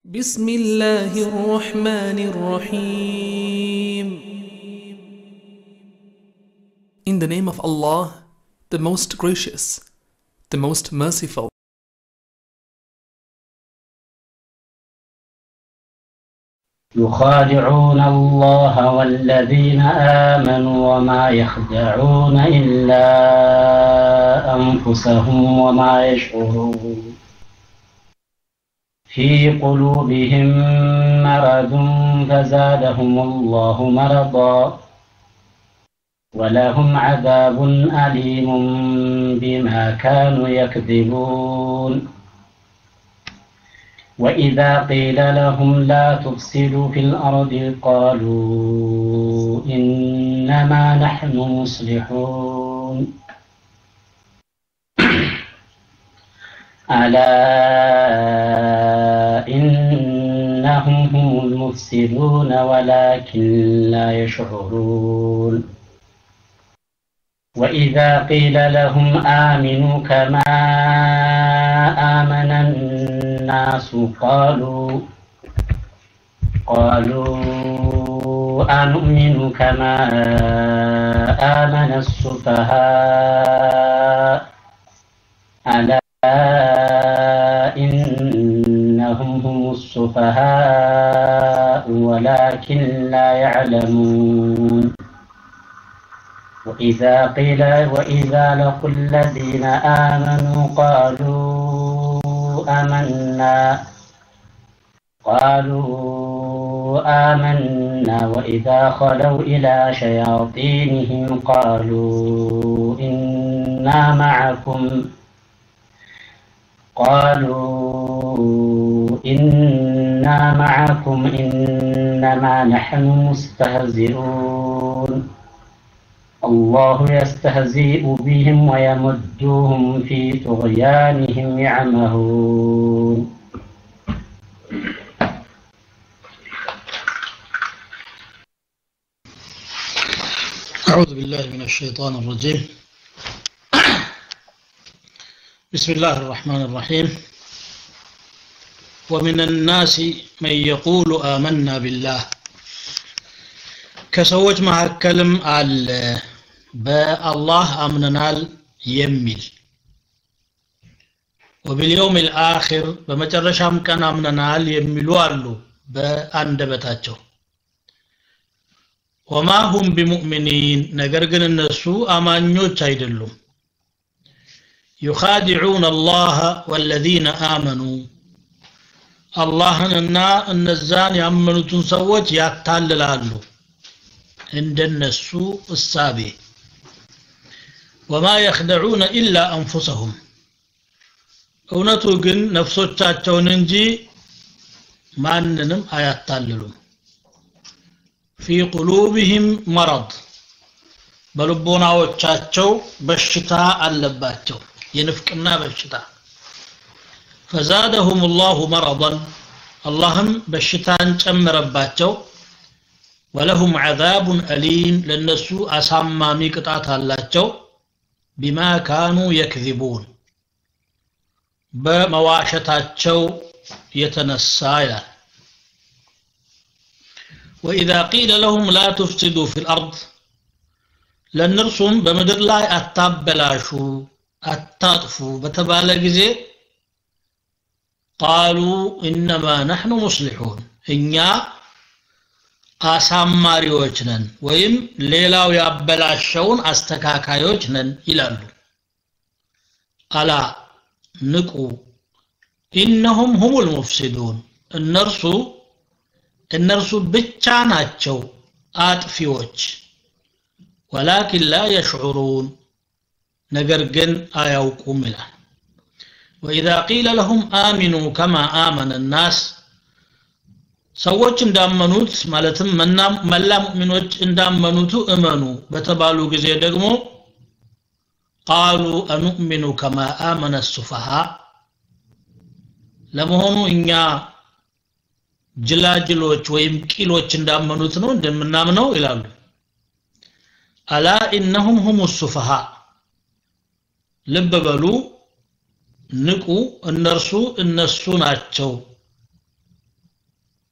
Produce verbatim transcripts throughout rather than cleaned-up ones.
بسم الله الرحمن الرحيم. In the name of Allah, the most gracious, the most merciful. يخادعون الله والذين آمنوا وما يخدعون إلا أنفسهم وما يشعرون في قلوبهم مرض فزادهم الله مرضا ولهم عذاب أليم بما كانوا يكذبون وإذا قيل لهم لا تفسدوا في الأرض قالوا إنما نحن مصلحون ألا إنهم هم المفسدون ولكن لا يشعرون وإذا قيل لهم آمنوا كما آمن الناس قالوا قالوا أنؤمن كما آمن السفهاء ألا إنهم هم السفهاء ولكن لا يعلمون وإذا قيل وإذا لقوا الذين آمنوا قالوا آمنا قالوا آمنا وإذا خلوا إلى شياطينهم قالوا إنا معكم قالوا إنا معكم إنما نحن مستهزئون الله يستهزئ بهم ويمدهم في طغيانهم يعمهون أعوذ بالله من الشيطان الرجيم بسم الله الرحمن الرحيم ومن الناس من يقول آمنا بالله كسوج مهكلم على بالله أمننال يميل وباليوم الآخر بمجرشام كان أمننال يميلوا له بأندبتاچو وما هم بمؤمنين نغرغن النسو أمانيوچ አይደሉም يخادعون الله والذين آمنوا اللهنا النزان يأمنون سوت يتاللالو عند النسو السابي وما يخدعون إلا أنفسهم እውነቱ ግን ነፍሶቻቸውን እንጂ ማንንም አያታልሉም في قلوبهم مرض በልቦናዎቻቸው በሽታ አለባቸው የንፍቅና በሽታ فزادهم الله مرضا اللهم በሽታን ጨመረባቸው ولهم عذاب أليم ለነሱ አሳማሚ ቅጣት አላቸው بما كانوا يكذبون በመዋሸታቸው የተነሳ ይላል وإذا قيل لهم لا تفسدوا في الأرض ለነርሱም በመድር ላይ አታበላሹ አታጥፉ በተባለ ጊዜ قالوا إنما نحن مصلحون እኛ አሳማሪዎች ነን ወይም ሌላው ያበላሸውን አስተካካዮች ነን ይላሉ አላ ንቁ إنهم هم المفسدون እነርሱ እነርሱ ብቻ ናቸው አጥፊዎች ولكن لا يشعرون نجرجن آيوكم له وإذا قيل لهم آمنوا كما آمن الناس سوّتش اندامنوت مالتم من لا مؤمنوت اندامنوتو امنوا بتبالو جزي دقمو قالوا أنؤمن كما آمن السفهاء لمهونو إنيا جلاجلوش ويمكيلوش اندامنوت نو اندامنو إلالو ألا إنهم هم السفهاء لببلو ንቁ እነርሱ እነሱ ናቸው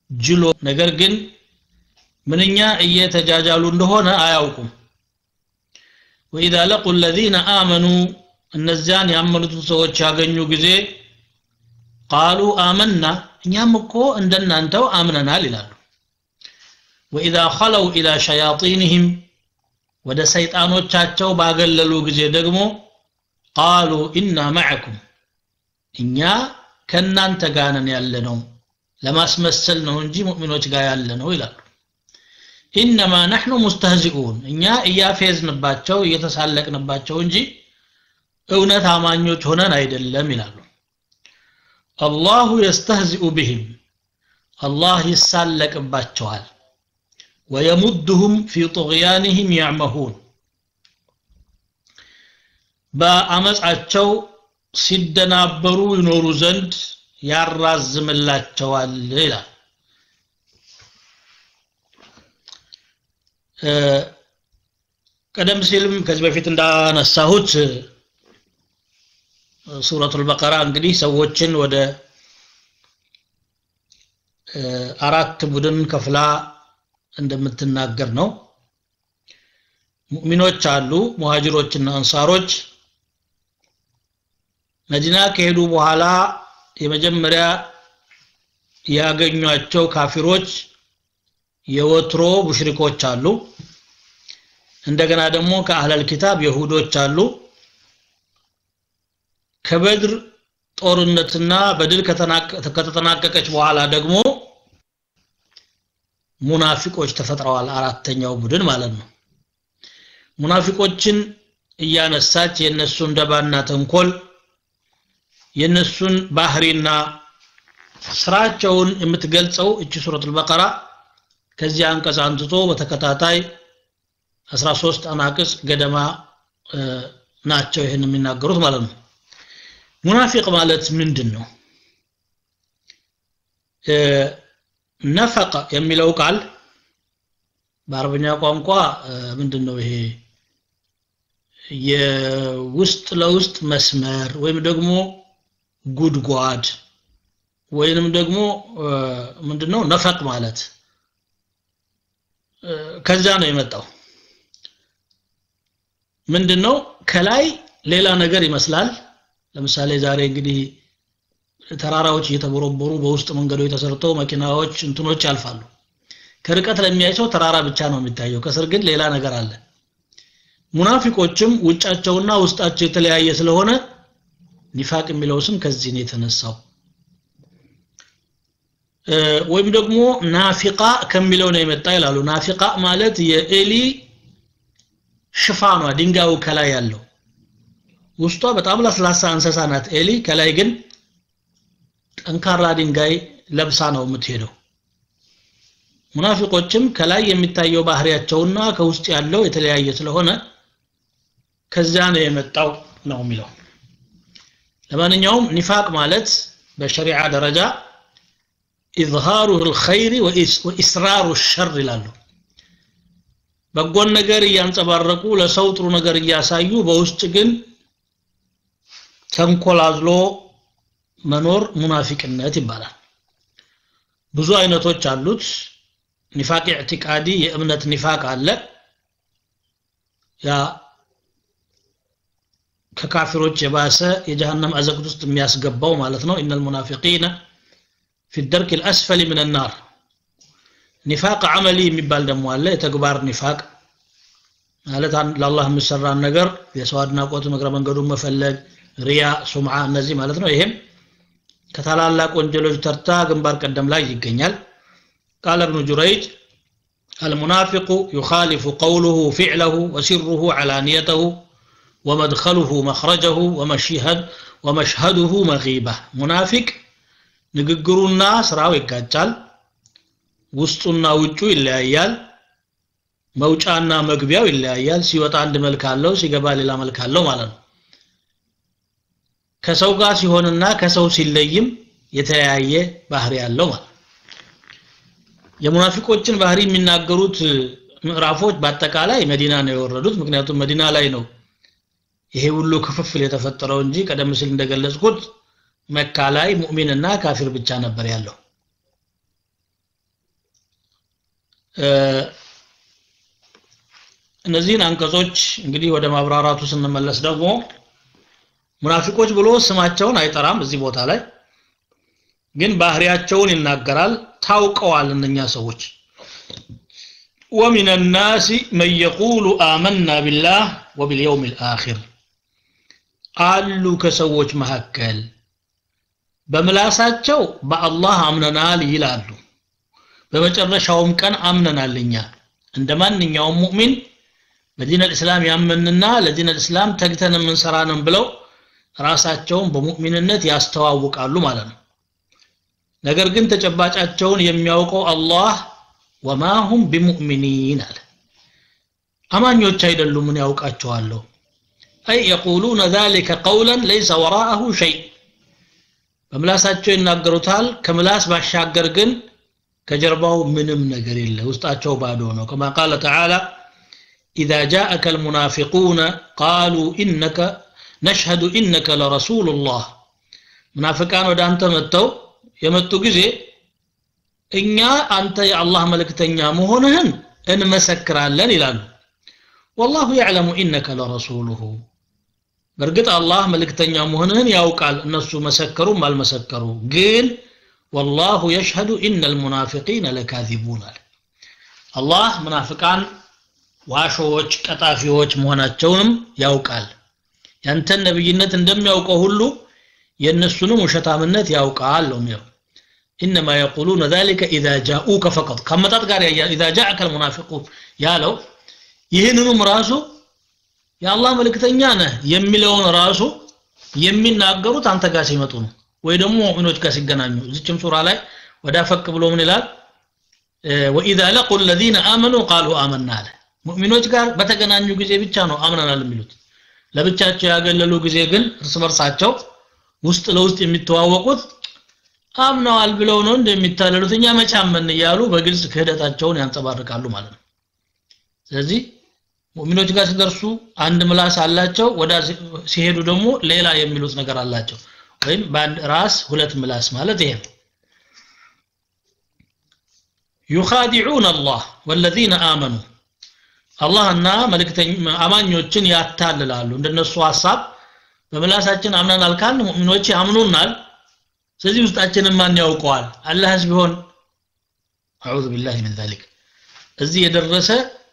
ጅሎ ነገር ግን ምንኛ እየተጃጃሉ እንደሆነ አያውቁም وإذا لقوا الذين آمنوا እነዚያን ያመኑትን ሰዎች ያገኙ ጊዜ قالوا آمنا እኛም እኮ እንደናንተው አምነናል ይላሉ وإذا خلوا إلى شياطينهم ወደ ሰይጣኖቻቸው ባገለሉ ጊዜ ደግሞ قالوا إنا معكم እኛ ከናንተ ጋር ነን ያለነው ለማስመሰል ነው እንጂ ሙእሚኖች ጋር ያለነው ይላሉ إنما نحن مستهزئون እኛ እያፌዝንባቸው እየተሳለቅንባቸው እንጂ እውነት አማኞች ሆነን አይደለም ይላሉ الله يستهزئ بهم الله ይሳለቅባቸዋል ويمدهم في طغيانهم يعمهون በአመጻቸው ሲደናበሩ ይኖሩ ዘንድ ያራዝምላቸዋል ይላል ቀደም ሲልም ከዚህ በፊት እንዳነሳሁት ሱረቱል በቀራ እንግዲህ ሰዎችን ወደ አራት ቡድን ከፍላ እንደምትናገር ነው ሙእሚኖች አሉ ሙሃጅሮችና አንሳሮች መዲና ከሄዱ በኋላ የመጀመሪያ ያገኙአቸው ካፊሮች የወትሮ ሙሽሪኮች አሉ እንደገና ደግሞ ከአህለል ኪታብ ይሁዶች አሉ ከበድር ጦርነትና በድል ከተጠናቀቀች በኋላ ደግሞ ሙናፊቆች ተፈጥረዋል አራተኛው ቡድን ማለት ነው ሙናፊቆችን እያነሳች የነሱን ደባና ተንኮል የነሱን ባህሪና ስራቸውን የምትገልጸው እቺ ሱረቱል በቀራ ከዚህ አንቀጽ አንስቶ በተከታታይ አስራ ሶስት አናቅጽ ገደማ ናቸው ይሄን የሚናገሩት ማለት ነው ሙናፊቅ ማለት ምንድነው ነፈቀ የሚለው ቃል በአረብኛ ቋንቋ ምንድነው ይሄ የውስጥ ለውስጥ መስመር ወይም ደግሞ ጉድጓድ ወይንም ደግሞ ምንድነው ነፈቅ ማለት ከዛ ነው የመጣው ምንድነው ከላይ ሌላ ነገር ይመስላል ለምሳሌ ዛሬ እንግዲህ ተራራዎች እየተቦረቦሩ በውስጥ መንገዶች ተሰርተው መኪናዎች እንትኖች ያልፋሉ ከርቀት ለሚያይሰው ተራራ ብቻ ነው የሚታየው ከስር ግን ሌላ ነገር አለ ሙናፊቆችም ውጫቸውና ውስጣቸው የተለያየ ስለሆነ ኒፋቅ የሚለው ስም ከዚህ ነው የተነሳው ወይም ደግሞ ናፊቃ ከሚለው ነው የመጣ ይላሉ ናፊቃ ማለት የኤሊ ሽፋኗ ድንጋዩ ከላይ ያለው ውስጧ በጣም ለስላሳ እንስሳ ናት ኤሊ ከላይ ግን ጠንካራ ድንጋይ ለብሳ ነው የምትሄደው ሙናፊቆችም ከላይ የሚታየው ባህሪያቸውና ከውስጥ ያለው የተለያየ ስለሆነ ከዛ ነው የመጣው ነው የሚለው ለማንኛውም ኒፋቅ ማለት በሸሪዓ ደረጃ ኢዝሃሩ الخير وإسرار الشر ይላሉ በጎን ነገር ያንጸባረቁ ለሰው ጥሩ ነገር ያሳዩ በውስጥ ግን ተንኮላዝሎ መኖር ሙናፊቅነት ይባላል ብዙ አይነቶች አሉት ኒፋቅ ኢዕቲቃዲ የእምነት ኒፋቅ አለ ያ ከካፊሮች የባሰ የጀሃነም አዘቅት ውስጥ የሚያስገባው ማለት ነው ኢነል ሙናፊቂና في الدرك الأسفل من النار نفاق عملي የሚባል ደግሞ አለ የተግባር ኒፋቅ ማለት ለአላህ የሚሰራን ነገር የሰዋድና ቆት መግረ መንገዱን መፈለግ ሪያ ሱምዓ እነዚህ ማለት ነው ይሄም ከታላላቅ ወንጀሎች ተርታ ግንባር ቀደም ላይ ይገኛል قال ابن جريج المنافق يخالف قوله فعله وسره علانيته ومدخله مخرجه ومشهد ومشهده مغيبة منافق ንግግሩና ስራው ይጋጫል ውስጡና ውጩ ይለያያል መውጫና መግቢያው ይለያያል ሲወጣ አንድ መልክ አለው ሲገባ ሌላ መልክ አለው ማለት ነው ከሰው ጋር ሲሆንና ከሰው ሲለይም የተለያየ ባህሪ ያለው ማለት የሙናፊቆችን ባህሪ የሚናገሩት ምዕራፎች በአጠቃላይ መዲና ነው የወረዱት ምክንያቱም መዲና ላይ ነው ይሄ ሁሉ ክፍፍል የተፈጠረው እንጂ ቀደም ሲል እንደገለጽኩት መካ ላይ ሙእሚንና ካፊር ብቻ ነበር ያለው እነዚህን አንቀጾች እንግዲህ ወደ ማብራራቱ ስንመለስ ደግሞ ሙናፊቆች ብሎ ስማቸውን አይጠራም እዚህ ቦታ ላይ ግን ባህሪያቸውን ይናገራል ታውቀዋል እነኛ ሰዎች ومن الناس من يقول آمنا بالله وباليوم الآخر قالوا كسوج مهكل በምላሳቸው በአላህ አምነናል ይላሉ በመጨረሻውም ቀን አምነናልኛ እንደማንኛውም ሙእሚን በዲን الاسلام ያመንና ለዲን الاسلام ተግተን እንሰራነን ብለው ራሳቸውን በሙእሚንነት ያስተዋውቃሉ ማለት ነው ነገር ግን ተጨባጫቸውን የሚያውቀው አላህ وما هم بمؤمنين አለ አማኞች አይደሉም ምን ያውቃቸዋለሁ أي يقولون ذلك قولا ليس وراءه شيء በምላሳቸው ይናገሩታል ከምላስ ባሻገር ግን ከጀርባው ምንም ነገር የለ ውስጣቸው ባዶ ነው كما قال تعالى إذا جاءك المنافقون قالوا إنك نشهد إنك لرسول الله منافقان ወደ አንተ መጥተው የመጡ ጊዜ እኛ አንተ የአላህ መልእክተኛ መሆንህን እንመሰክራለን ይላሉ والله يعلم إنك لرسوله በርግጥ አላህ መልእክተኛ መሆንህን ያውቃል እነሱ መሰከሩም አልመሰከሩ ግን والله يشهد إن المنافقين لكاذبون الله منافقان ዋሾች ቀጣፊዎች መሆናቸውንም ያውቃል ያንተን ነብይነት እንደሚያውቀው ሁሉ የነሱንም ውሸታምነት ያውቃል ነው انما يقولون ذلك اذا جاءوك فقط كما تقال اذا جاءك المنافقون ያለው ይሄንንም ራሱ ያአላህ መልእክተኛ ነህ የሚለውን ራሱ የሚናገሩት አንተ ጋር ሲመጡ ነው ወይ ደግሞ ሙእሚኖች ጋር ሲገናኙ እዚህም ሱራ ላይ ወዳፈቅ ብሎ ምን ይላል واذا لقوا الذين امنوا قالوا آمنا ሙእሚኖች ጋር በተገናኙ ጊዜ ብቻ ነው አምናናል የሚሉት ለብቻቸው ያገለሉ ጊዜ ግን እርስ በርሳቸው ውስጥ ለውስጥ የሚተዋወቁት አምናዋል ብለው ነው እንደሚታለሉትኛ መቻመን ይያሉ በግልጽ ክህደታቸውን ያንጸባርቃሉ ማለት ነው ስለዚህ ሙእሚኖች ጋር ሲደርሱ አንድ ምላስ አላቸው ወዳ ሲሄዱ ደግሞ ሌላ የሚሉት ነገር አላቸው ወይም በአንድ ራስ ሁለት ምላስ ማለት ይሄ يخادعون الله والذين آمنوا الله እና መልእክተኛ አማኞችን ያታልላሉ እንደነሱ ሐሳብ በምላሳችን አምናናል ካል ሙእሚኖች ያምኑናል ስለዚህ ውስጣችንን ማን ያውቀዋል አላህስ ቢሆን አዑዙ ቢላሂ ሚን ذلك እዚህ የደረሰ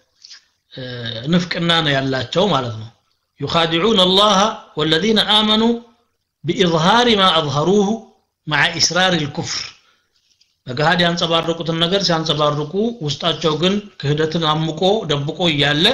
ንፍቅና ነው ያላቸው ማለት ነው يخادعون الله والذين آمنوا بإظهار ما أظهروه مع إسرار الكفر በጋድ ያንጸባረቁትን ነገር ሲያንጸባርቁ ውስጣቸው ግን ክህደትን አምቆ ደብቆ ይያለ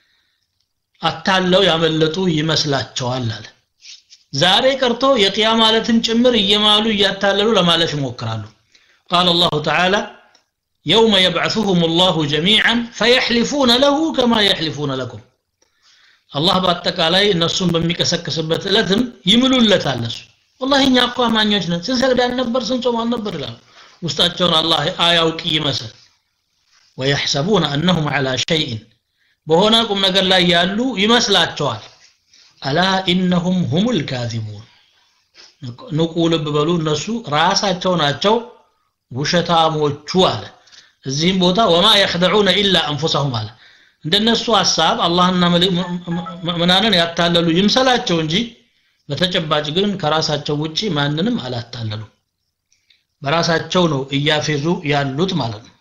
አታለው ያመለጡ ይመስላቸዋል አለ ዛሬ ቀርቶ የቂያ ማለትን ጭምር እየማሉ ያታለሉ ለማለፍ ይሞክራሉ قال الله تعالى يوم يبعثهم الله جميعا فيحلفون له كما يحلفون لكم الله በአጠቃላይ እነሱን በሚከሰከስበት ዕለትም ይምሉለታል እሱ والله እኛ እኮ አማኞች ነን ስንሰግድ ነበር ስንጾም ነበር ይላሉ ውስጣቸውን አላህ አያውቅ ይመስል ويحسبون انهم على شيء በሆነ ቁም ነገር ላይ ያሉ ይመስላቸዋል الا انهم هم الكاذبون ንቁል በበሉ እነሱ ራሳቸው ናቸው ውሸታሞቹ አለ እዚህም ቦታ وما يخدعون الا انفسهم አለ እንደነሱ ሐሳብ አላህና ምናንን ያታለሉ ይምሰላቸው እንጂ በተጨባጭ ግን ከራሳቸው ውጪ ማንንም አላታለሉ በራሳቸው ነው እያፈዙ ያሉት ማለት ነው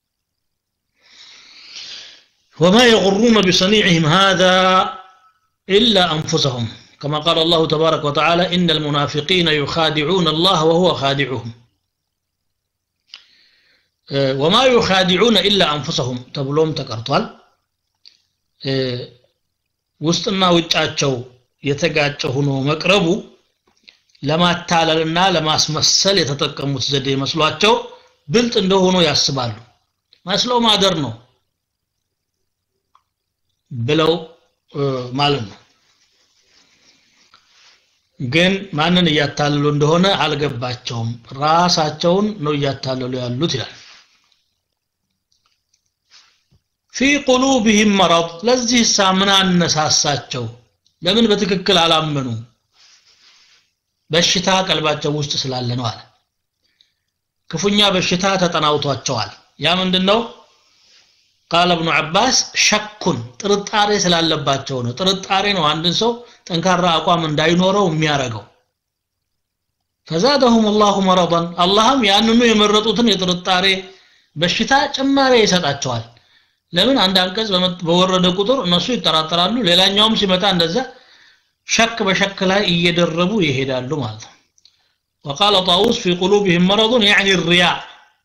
وما يغرون بصنيعهم هذا الا انفسهم كما قال الله تبارك وتعالى ان المنافقين يخادعون الله وهو خادعهم وما يخادعون الا انفسهم تبلوم تقرطال ውስጥና ውጫቸው የተጋጨ ሆኖ መቅረቡ ለማታለልና ለማስመሰል የተጠቀሙት ዘዴ መስሏቸው ብልጥ እንደሆኑ ያስባሉ መስለው ማደር ነው ብለው ማለት ነው ግን ማንን ያታለሉ እንደሆነ አልገባቸውም ራሳቸውን ነው ያታለሉ ያሉት ይላል في قلوبهم مرض ለዚህ ሳምና አነሳሳቸው ለምን በትክክል አላመኑ በሽታ ቀልባቸው ውስጥ ስላለ ነው አለ ክፉኛ በሽታ ተጠናውቷቸዋል ያ ምንድነው قال ابن عباس شك ጥርጣሬ ስላለባቸው ነው ጥርጣሬ ነው አንድን ሰው ጠንካራ አቋም እንዳይኖረው የሚያረጋው فزادهم الله مرضا اللهم ያንኑ የመረጡትን የጥርጣሬ በሽታ ጭማሪ ይሰጣቸዋል ለምን አንድ አንቀጽ በወረደ ቁጥር እነሱ ይጠራጠራሉ ሌላኛውም ሲመጣ እንደዛ ሸክ በሸክ ላይ እየደረቡ ይሄዳሉ ማለት ነው وقال طاووس في قلوبهم مرض يعني الرياء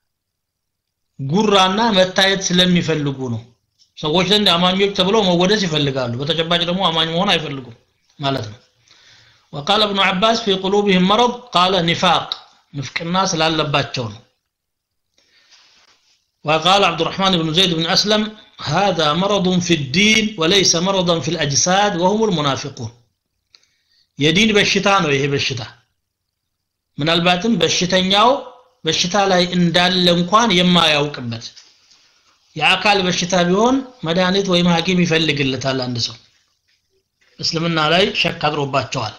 ጉራና መታየት ስለሚፈልጉ ነው ሰዎች ዘንድ አማኞች ተብለው መወደስ ይፈልጋሉ በተጨባጭ ደግሞ አማኝ መሆን አይፈልጉም ማለት ነው وقال ابن عباس في قلوبهم مرض قال نفاق نفقنا ስላለባቸው ነው وقال عبد الرحمن بن زيد بن أسلم هذا مرض في الدين وليس مرضا في الأجساد وهم المنافقون يدين بشتا ነው ይሄ በሽታ ምናልባትም በሽተኛው በሽታ ላይ እንዳለ እንኳን የማያውቅበት የአካል በሽታ ቢሆን መድኃኒት ወይ ሐኪም ይፈልግለታል አንድ ሰው እስልምና ላይ ሸክ አድሮባቸዋል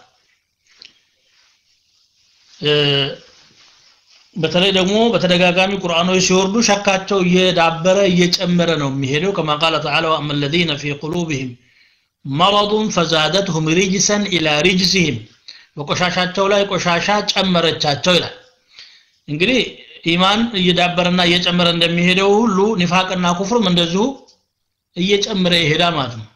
በተለይ ደግሞ በተደጋጋሚ ቁርአኖች ሲወርዱ ሸካቸው እየዳበረ እየጨመረ ነው የሚሄደው كما قال تعالى واما الذين في قلوبهم مرض فزادتهم رجسا الى رجسهم በቆሻሻቸው ላይ ቆሻሻ ጨመረቻቸው ይላል እንግዲህ ኢማን እየዳበረና እየጨመረ እንደሚሄደው ሁሉ ኒፋቅና ኩፍርም እንደዚሁ እየጨመረ ይሄዳል ማለት ነው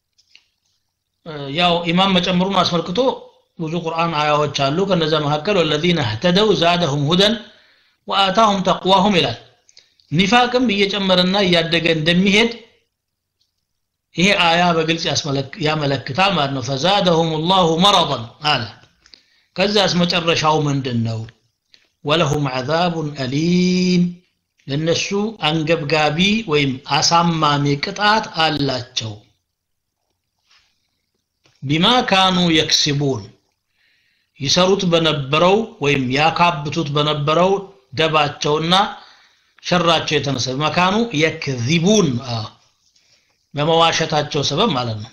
ያው ኢማን መጨመሩን አስመልክቶ ብዙ ቁርአን አያዎች አሉ ከነዛ መካከል والذين اهتدوا زادهم هدى وآتاهم تقواهم ይላል ኒፋቅም እየጨመረና እያደገ እንደሚሄድ ይሄ አያ በግልጽ ያመለክታል ማለት ነው فزادهم الله مرضا አለ ከዛስ መጨረሻው ምንድነው ولهم عذاب أليم ለነሱ አንገብጋቢ ወይም አሳማሚ ቅጣት አላቸው بما كانوا يكسبون ይሰሩት በነበረው ወይም ያካብቱት በነበረው ደባቸውና ሸራቸው የተነሳ መካኑ يكذبون በመዋሸታቸው ሰበብ ማለት ነው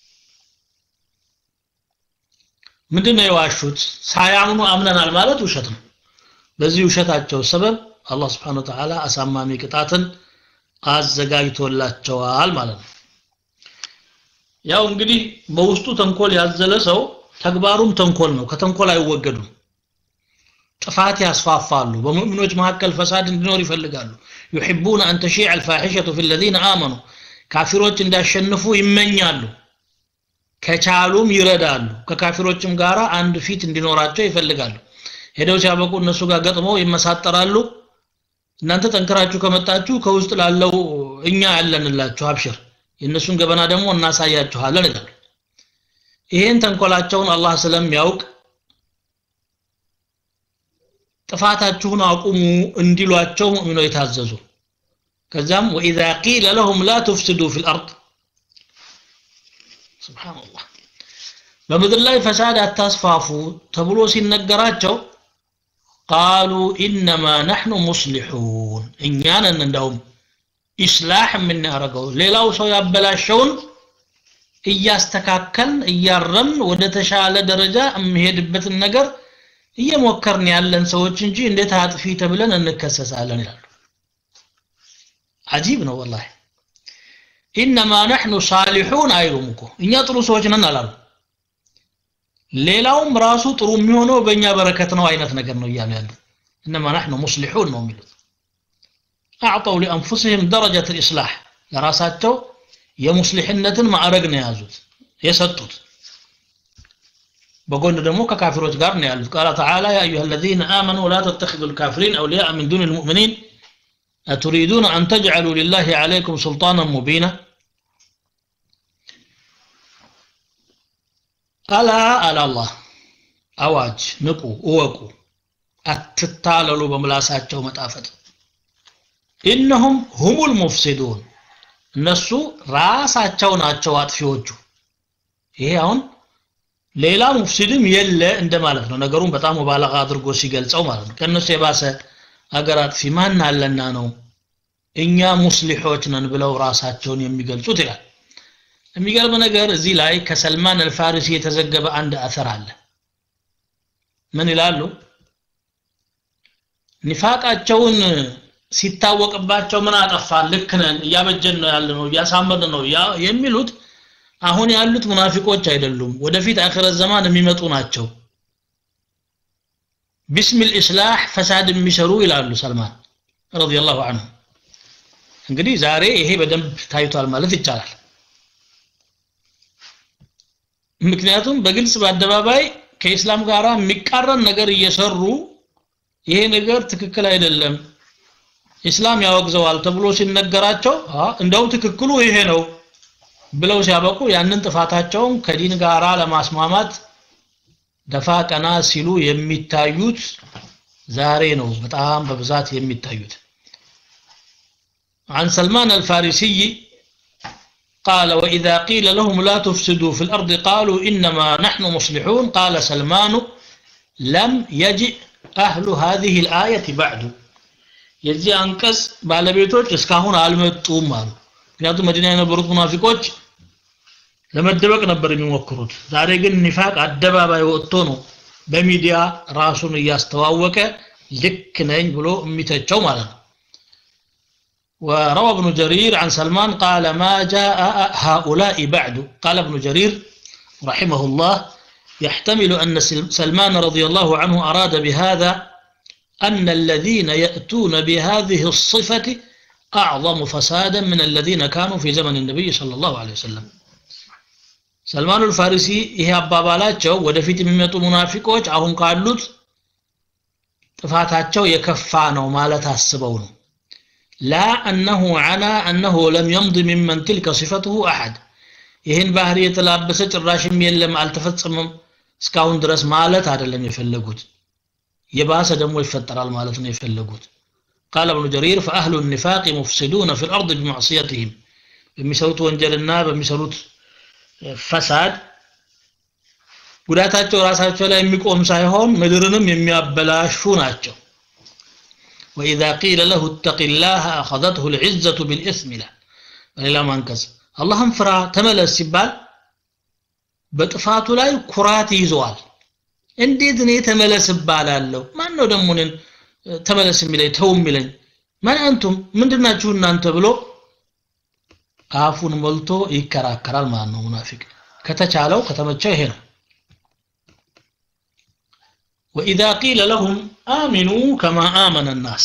ምንድነው የዋሹት ሳያምኑ አምነናል ማለት ውሸት ነው በዚህ ውሸታቸው ሰበብ አላህ Subhanahu Wa Ta'ala አሳማሚ ቅጣትን አዘጋጅቶላቸዋል ማለት ነው ያው እንግዲህ በውስጡ ተንኮል ያዘለ ሰው ተግባሩም ተንኮል ነው ከተንኮል አይወገዱም ጥፋት ያስፋፋሉ በሙእሚኖች መካከል ፈሳድ እንዲኖር ይፈልጋሉ يحبون ان تشيع الفاحشه في الذين امنوا ካፊሮች እንዳሸንፉ ይመኛሉ ከቻሉም ይረዳሉ ከካፊሮችም ጋራ አንድ ፊት እንዲኖራቸው ይፈልጋሉ ሄደው ሲያበቁ እነሱ ጋር ገጥመው ይመሳጠራሉ እናንተ ጠንከራችሁ ከመጣችሁ ከውስጥ ላለው እኛ ያለንላችሁ አብሽር የነሱን ገበና ደግሞ እናሳያችኋለን ይላሉ ይሄን ተንኮላቸውን አላህ ስለሚያውቅ ጥፋታችሁን አቁሙ እንዲሏቸው ሙእሚኖች የታዘዙ ከዛም واذا قيل لهم لا تفسدوا في الارض سبحان الله በምድር ላይ ፈሳድ አታስፋፉ ተብሎ ሲነገራቸው قالوا انما نحن مصلحون እኛን እንደውም ኢስላህ ምን ያረጋው ሌላው ሰው ያበላሸውን እያስተካከልን እያረምን ወደ ተሻለ ደረጃ የሚሄድበትን ነገር እየሞከርን ያለን ሰዎች እንጂ እንዴት አጥፊ ተብለን እንከሰሳለን ይላሉ عجيب ነው والله انما نحن صالحون አይሉምኮ እኛ ጥሩ ሰዎች ነን አላሉ ሌላውም ራሱ ጥሩ የሚሆነው በእኛ በረከት ነው አይነት ነገር ነው ይያሉ ያሉ انما نحن مصلحون ነው የሚሉት اعطوا لانفسهم درجه الاصلاح ለራሳቸው የሙስሊህነትን ማዕረግ ነው ያዙት የሰጡት በጎን ደግሞ ከካፊሮች ጋር ነው ያሉት قال تعالى يا ايها الذين امنوا لا تتخذوا الكافرين اولياء من دون المؤمنين أتريدون أن تجعلوا لله عليكم سلطانا مبينا ألا ألا الله أواج نقو أوكو أتتاللوا بملاساتهم متافت إنهم هم المفسدون نسو راساتهم ناتشوات فيوجو إيه هون ሌላ ሙፍሲድም የለ እንደማለት ነው ነገሩን በጣም ሙባለጋ አድርጎ ሲገልጸው ማለት ነው ከነሱ የባሰ አገራት ፊማን አለና ነው እኛ ሙስሊሖች ነን ብለው ራሳቸውን የሚገልጹት ይላል የሚገርም ነገር እዚህ ላይ ከሰልማን አልፋሪሲ የተዘገበ አንድ አثر አለ ምን ይላሉ ኒፋቃቸውን ሲታወቅባቸው ምን አጠፋን ልክነን ያበጀን ነው ያለነው ያሳመን ነው ያ የሚሉት አሁን ያሉት ሙናፊቆች አይደሉም ወደፊት አኺረት ዘማን የሚመጡ ናቸው بسم الإصلاح فساد የሚሰሩ ይላሉ ሰልማን ረዲየላሁ ዐንሁ እንግዲህ ዛሬ ይሄ በደንብ ታይቷል ማለት ይቻላል ምክንያቱም በግልጽ በአደባባይ ከኢስላም ጋራ የሚቃረን ነገር እየሰሩ ይሄ ነገር ትክክል አይደለም ኢስላም ያወግዘዋል ተብሎ ሲነገራቸው እንደው ትክክሉ ይሄ ነው ብለው ሲያበቁ ያንን ጥፋታቸውን ከዲን ጋራ ለማስማማት ደፋ ቀና ሲሉ የሚታዩት ዛሬ ነው በጣም በብዛት የሚታዩት عن سلمان الفارسي قال وإذا قيل لهم لا تفسدوا في الأرض قالوا إنما نحن مصلحون قال سلمان لم يجئ أهل هذه الآية بعد يجي أنكس ባለቤቶች እስካሁን አልመጡም አሉ ምክንያቱም መዲና የነበሩት ሙናፊቆች ለመደበቅ ነበር የሚሞክሩት ዛሬ ግን ንፋቅ አደባባይ ወጥቶ ነው በሚዲያ ራሱን ያስተዋወቀ ልክ ነኝ ብሎ የሚተቸው ማለት ነው وروى ابن جرير عن سلمان قال ما جاء هؤلاء بعد قال ابن جرير رحمه الله يحتمل أن سلمان رضي الله عنه أراد بهذا أن الذين يأتون بهذه الصفة أعظم فسادا من الذين كانوا في زمن النبي صلى الله عليه وسلم سلمان الفارسي ይሄ አባባላቸው ወደፊት የሚመጡ ሙናፊቆች አሁን ካሉት ጥፋታቸው የከፋ ነው ማለት አስበው ነው لا أنه عنا أنه لم يمضي ممن تلك صفته أحد ይሄን ባህሪ የተላበሰ ጭራሽም የለም አልተፈጸመም እስካሁን ድረስ ማለት አይደለም የፈለጉት የባሰ ደግሞ ይፈጠራል ማለት ነው የፈለጉት قال ابن جرير فأهل النفاق مفسدون في الأرض بمعصيتهم በሚሰሩት ወንጀልና በሚሰሩት ፈሳድ ጉዳታቸው ራሳቸው ላይ የሚቆም ሳይሆን ምድርንም የሚያበላሹ ናቸው وإذا قيل له اتق الله أخذته العزة بالإثم له فلا منكس اللهم فرا تملس ሲባል በጥፋቱ ላይ ኩራት ይዟል እንዴት ነው ተመለስ ይባላልው ማን ነው ደሞ ነን ተመለስ የሚለኝ ተው የሚለኝ ማን አንቱም ምንድናችሁ እናንተ ብሎ አፉን ሞልቶ ይከራከራል ማለት ነው ሙናፊቅ ከተቻለው ከተመቸው ይሄ ነው وإذا قيل لهم آمنوا كما آمن الناس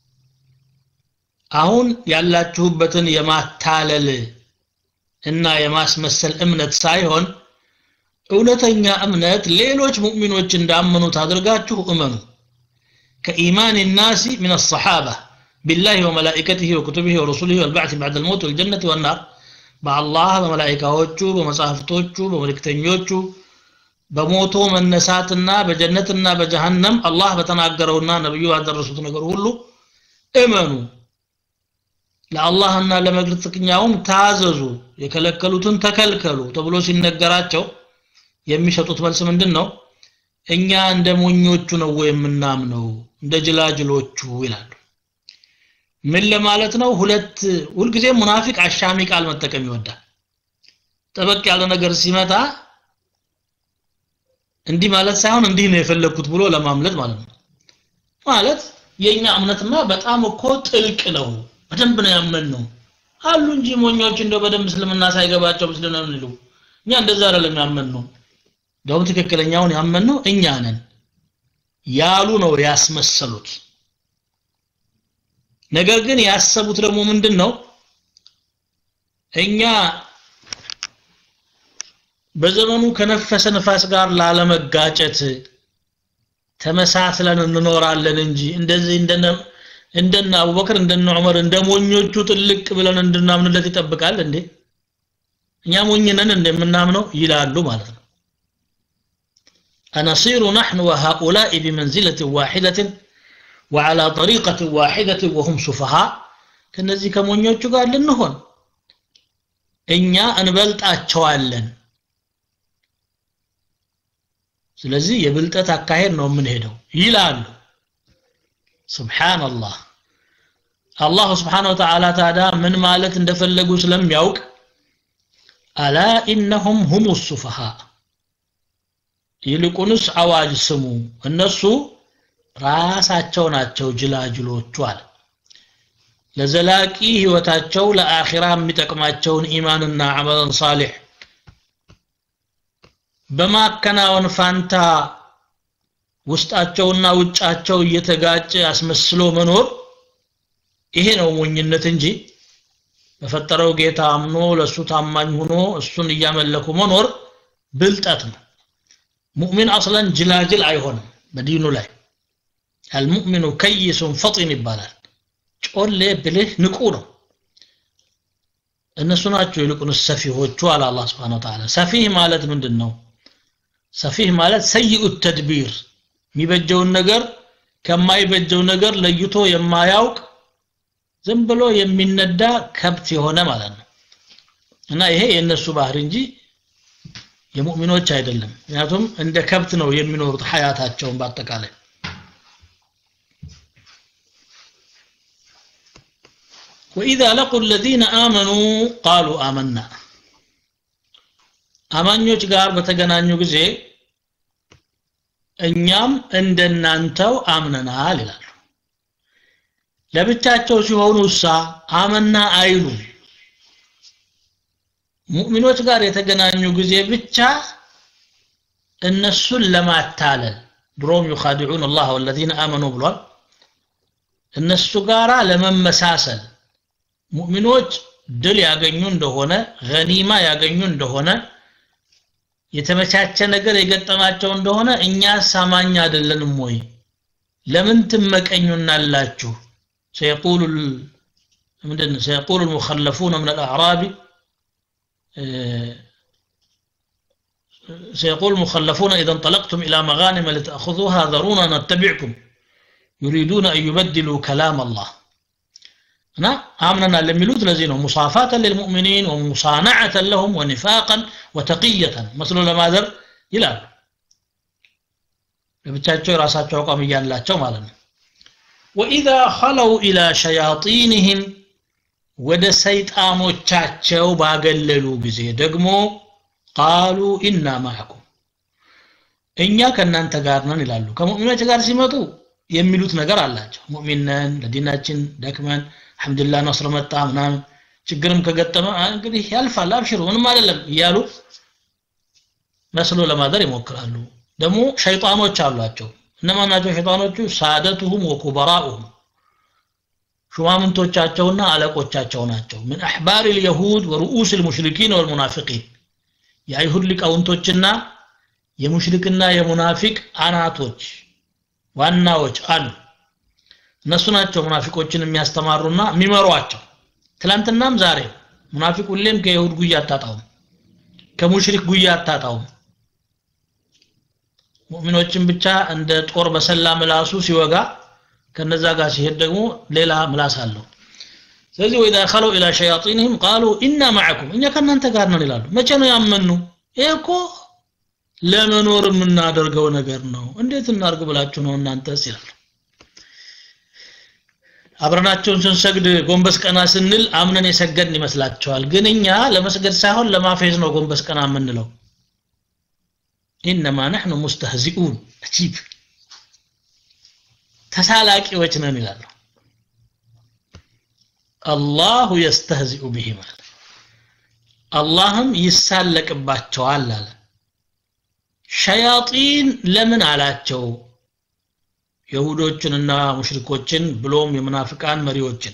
አሁን ያላችሁበትን የማታለል እና የማስመሰል እምነት ሳይሆን እውነተኛ እምነት ሌሎች ሙእሚኖች እንዳመኑት አድርጋችሁ እመኑ كإيمان الناس من الصحابة بالله وملائكته وكتبه ورسله والبعث بعد الموت والجنة والنار مع الله وملائكته ومصاحفته وملائكتኞቹ በሞቶ መነሳትና በጀነትና በጀሃነም አላህ በተናገረውና ነብዩ ያደረሱት ነገር ሁሉ እመኑ ለአላህና ለመግለጽኛውም ታዘዙ የከለከሉትን ተከልከሉ ተብሎ ሲነገራቸው የሚሸጡት መልስ ምንድነው እኛ እንደ ሞኞቹ ነው የምናምነው እንደ ጅላጅሎቹ ይላሉ ምን ለማለት ነው ሁለት ሁሉ ጊዜ ሙናፊቅ አሻሚ ቃል መጠቀም ይወዳል ተበቅ ያለ ነገር ሲመጣ እንዲህ ማለት ሳይሆን እንዲህ ነው የፈለኩት ብሎ ለማምለጥ ማለት ነው ማለት የኛ እምነትማ በጣም እኮ ጥልቅ ነው በደንብ ነው ያመንነው አሉ እንጂ ሞኞች እንደው በደንብ እስልምና ሳይገባቸው ምስልና ነው ይሉ እኛ እንደዛ አይደለም ያመንነው ደው ትክክለኛውን ያመንነው እኛ ነን ያሉ ነው ያስመሰሉት ነገር ግን ያሰቡት ደግሞ ምንድነው እኛ በዘመኑ ከነፈሰ ንፋስ ጋር ላለመጋጨት ተመሳስለን እንኖራለን እንጂ እንደዚህ እንደነ እንደነ አቡበክር እንደነ ዑመር እንደሞኞቹ ጥልቅ ብለን እንድናምንለት ይጠብቃል እንዴ እኛ ሞኝነን እንደምናምነው ይላሉ ማለት ነው أنصير نحن وهؤلاء بمنزلة واحدة وعلى طريقة واحدة وهم سفهاء كنزي كمونيوቹ ጋር ልንሆን እኛ እንበልጣቸዋለን ስለዚህ የብልጠት አካሄድ ነው ምን ሄደው ይላሉ ሱብሃንአላህ አላህ Subhanahu Wa Ta'ala ታዳ ምን ማለት እንደፈለጉ ስለሚያውቅ አላ ኢነሁም ሁሙስ ሱፈሃ ይልቁንስ አዋጅ ስሙ እነሱ ራሳቸው ናቸው ጅላጅሎቹ አለ ለዘላቂ ህይወታቸው ለአኺራ የሚጠቅማቸውን ኢማንና አመልን ሷሊህ በማከናወን ፋንታ ውስጣቸውና ውጫቸው እየተጋጨ አስመስሎ መኖር ይሄ ነው ሞኝነት እንጂ በፈጠረው ጌታ አምኖ ለሱ ታማኝ ሆኖ እሱን እያመለኩ መኖር ብልጠት ነው ሙእሚን አስለን ጅላጅል አይሆንም በዲኑ ላይ المؤمن كيس فطن ይባላል ጮሌ ብልህ ንቁ ነው እነሱ ናቸው ይልቁን ሰፊሆቹ አለ አላህ Subhanahu Wa Ta'ala ሰፊህ ማለት ምንድነው ሰፊህ ማለት ሰይኡ ተድቢር የሚበጀውን ነገር ከማይበጀው ነገር ለይቶ የማያውቅ ዝም ብሎ የሚነዳ ከብት የሆነ ማለት ነው እና ይሄ የነሱ ባህሪ እንጂ የሙእሚኖች አይደለም ምክንያቱም እንደ ከብት ነው የሚኖሩት ሐያታቸውን በአጠቃላይ وإذا لقوا الذين آمنوا قالوا آمنا አማኞች ጋር በተገናኙ ጊዜ እኛም እንደናንተው አምነናል ይላሉ ለብቻቸው ሲሆኑሳ አመና አይሉ ሙእሚኖች ጋር የተገናኙ ጊዜ ብቻ እነሱን ለማታለል ድሮም يخادعون الله والذين آمنوا ብሏል እነሱ ጋራ ለመመሳሰል ሙእሚኖች ድል ያገኙ እንደሆነ ገኒማ ያገኙ እንደሆነ የተመቻቸ ነገር የገጠማቸው እንደሆነ እኛ ሳማኝ አይደለንም ወይ ለምን ትመቀኙናላችሁ سيقول ምንድን سيقول المخلفون من الأعراب سيقول المخلفون إذا انطلقتم إلى مغانم لتأخذوها ذرونا نتبعكم يريدون أن يبدلوا كلام الله نا آمننا لميلوت لزينه مصافاة للمؤمنين ومصانعة لهم ونفاقا وتقية مثل لما ذر إلى بتاعتو راساتو قاميان لا تو مالنا وإذا خلوا إلى شياطينهم ود سيطانوچاچو باغللو ጊዜ ደግሞ قالوا إنا معكم እኛ ከናንተ ጋር ነን ይላሉ ከሙእሚኖች ጋር ሲመጡ የሚሉት ነገር አላቸው ሙእሚን ነን ለዲናችን ደክመን አልহামዱሊላህ ነስር መጣ ምናምን ችግርም ከገጠመ እንግዲህ ያልፋል አብሽሩ ምንም አይደለም ይያሉ መስሎ ለማደር ይሞክራሉ ደግሞ ሸይጣኖች አሏቸው እነማን ናቸው ሸይጣኖቹ ሳደቱሁም ወኩበራኡሁም ሹማምንቶቻቸውና አለቆቻቸው ናቸው من احبار اليهود ورؤوس المشركين والمنافقين የአይሁድ ሊቃውንቶችና የሙሽሪክና የሙናፊቅ አናቶች ዋናዎች አሉ እነሱ ናቸው ሙናፊቆችን የሚያስተማሩና የሚመሯቸው ትላንትናም ዛሬ ሙናፊቅ ሁሌም ከይሁድ ጉያ አጣጣው ከሙሽሪክ ጉያ አጣጣው ሙእሚኖችን ብቻ እንደ ጦር በሰላም ምላሱ ሲወጋ ከነዛ ጋር ሲሄድ ደግሞ ሌላ ምላስ አለው ስለዚህ ወይዳ خلوا الى شياطينهم قالوا إنا معكم እኛ ከናንተ ጋር ነን ይላሉ መቼ ነው ያመኑ እኮ ለመኖር የምናደርገው ነገር ነው እንዴት እናርግ ብላችሁ ነው እናንተስ ይላሉ አብረናቸውን ስንሰግድ ጎንበስ ቀና ስንል አምነን የሰገድን ይመስላችኋል ግን እኛ ለመስገድ ሳይሆን ለማፌዝ ነው ጎንበስ ቀና የምንለው انما نحن مستهزئون عجيب ተሳላቂዎች ነን ይላሉ الله يستهزئ بهم اللهم ይሳለቅባቸዋል አለ ሸያጢን ለምን አላቸው ይሁዶችንና ሙሽሪኮችን ብሎም የሙናፊቃን መሪዎችን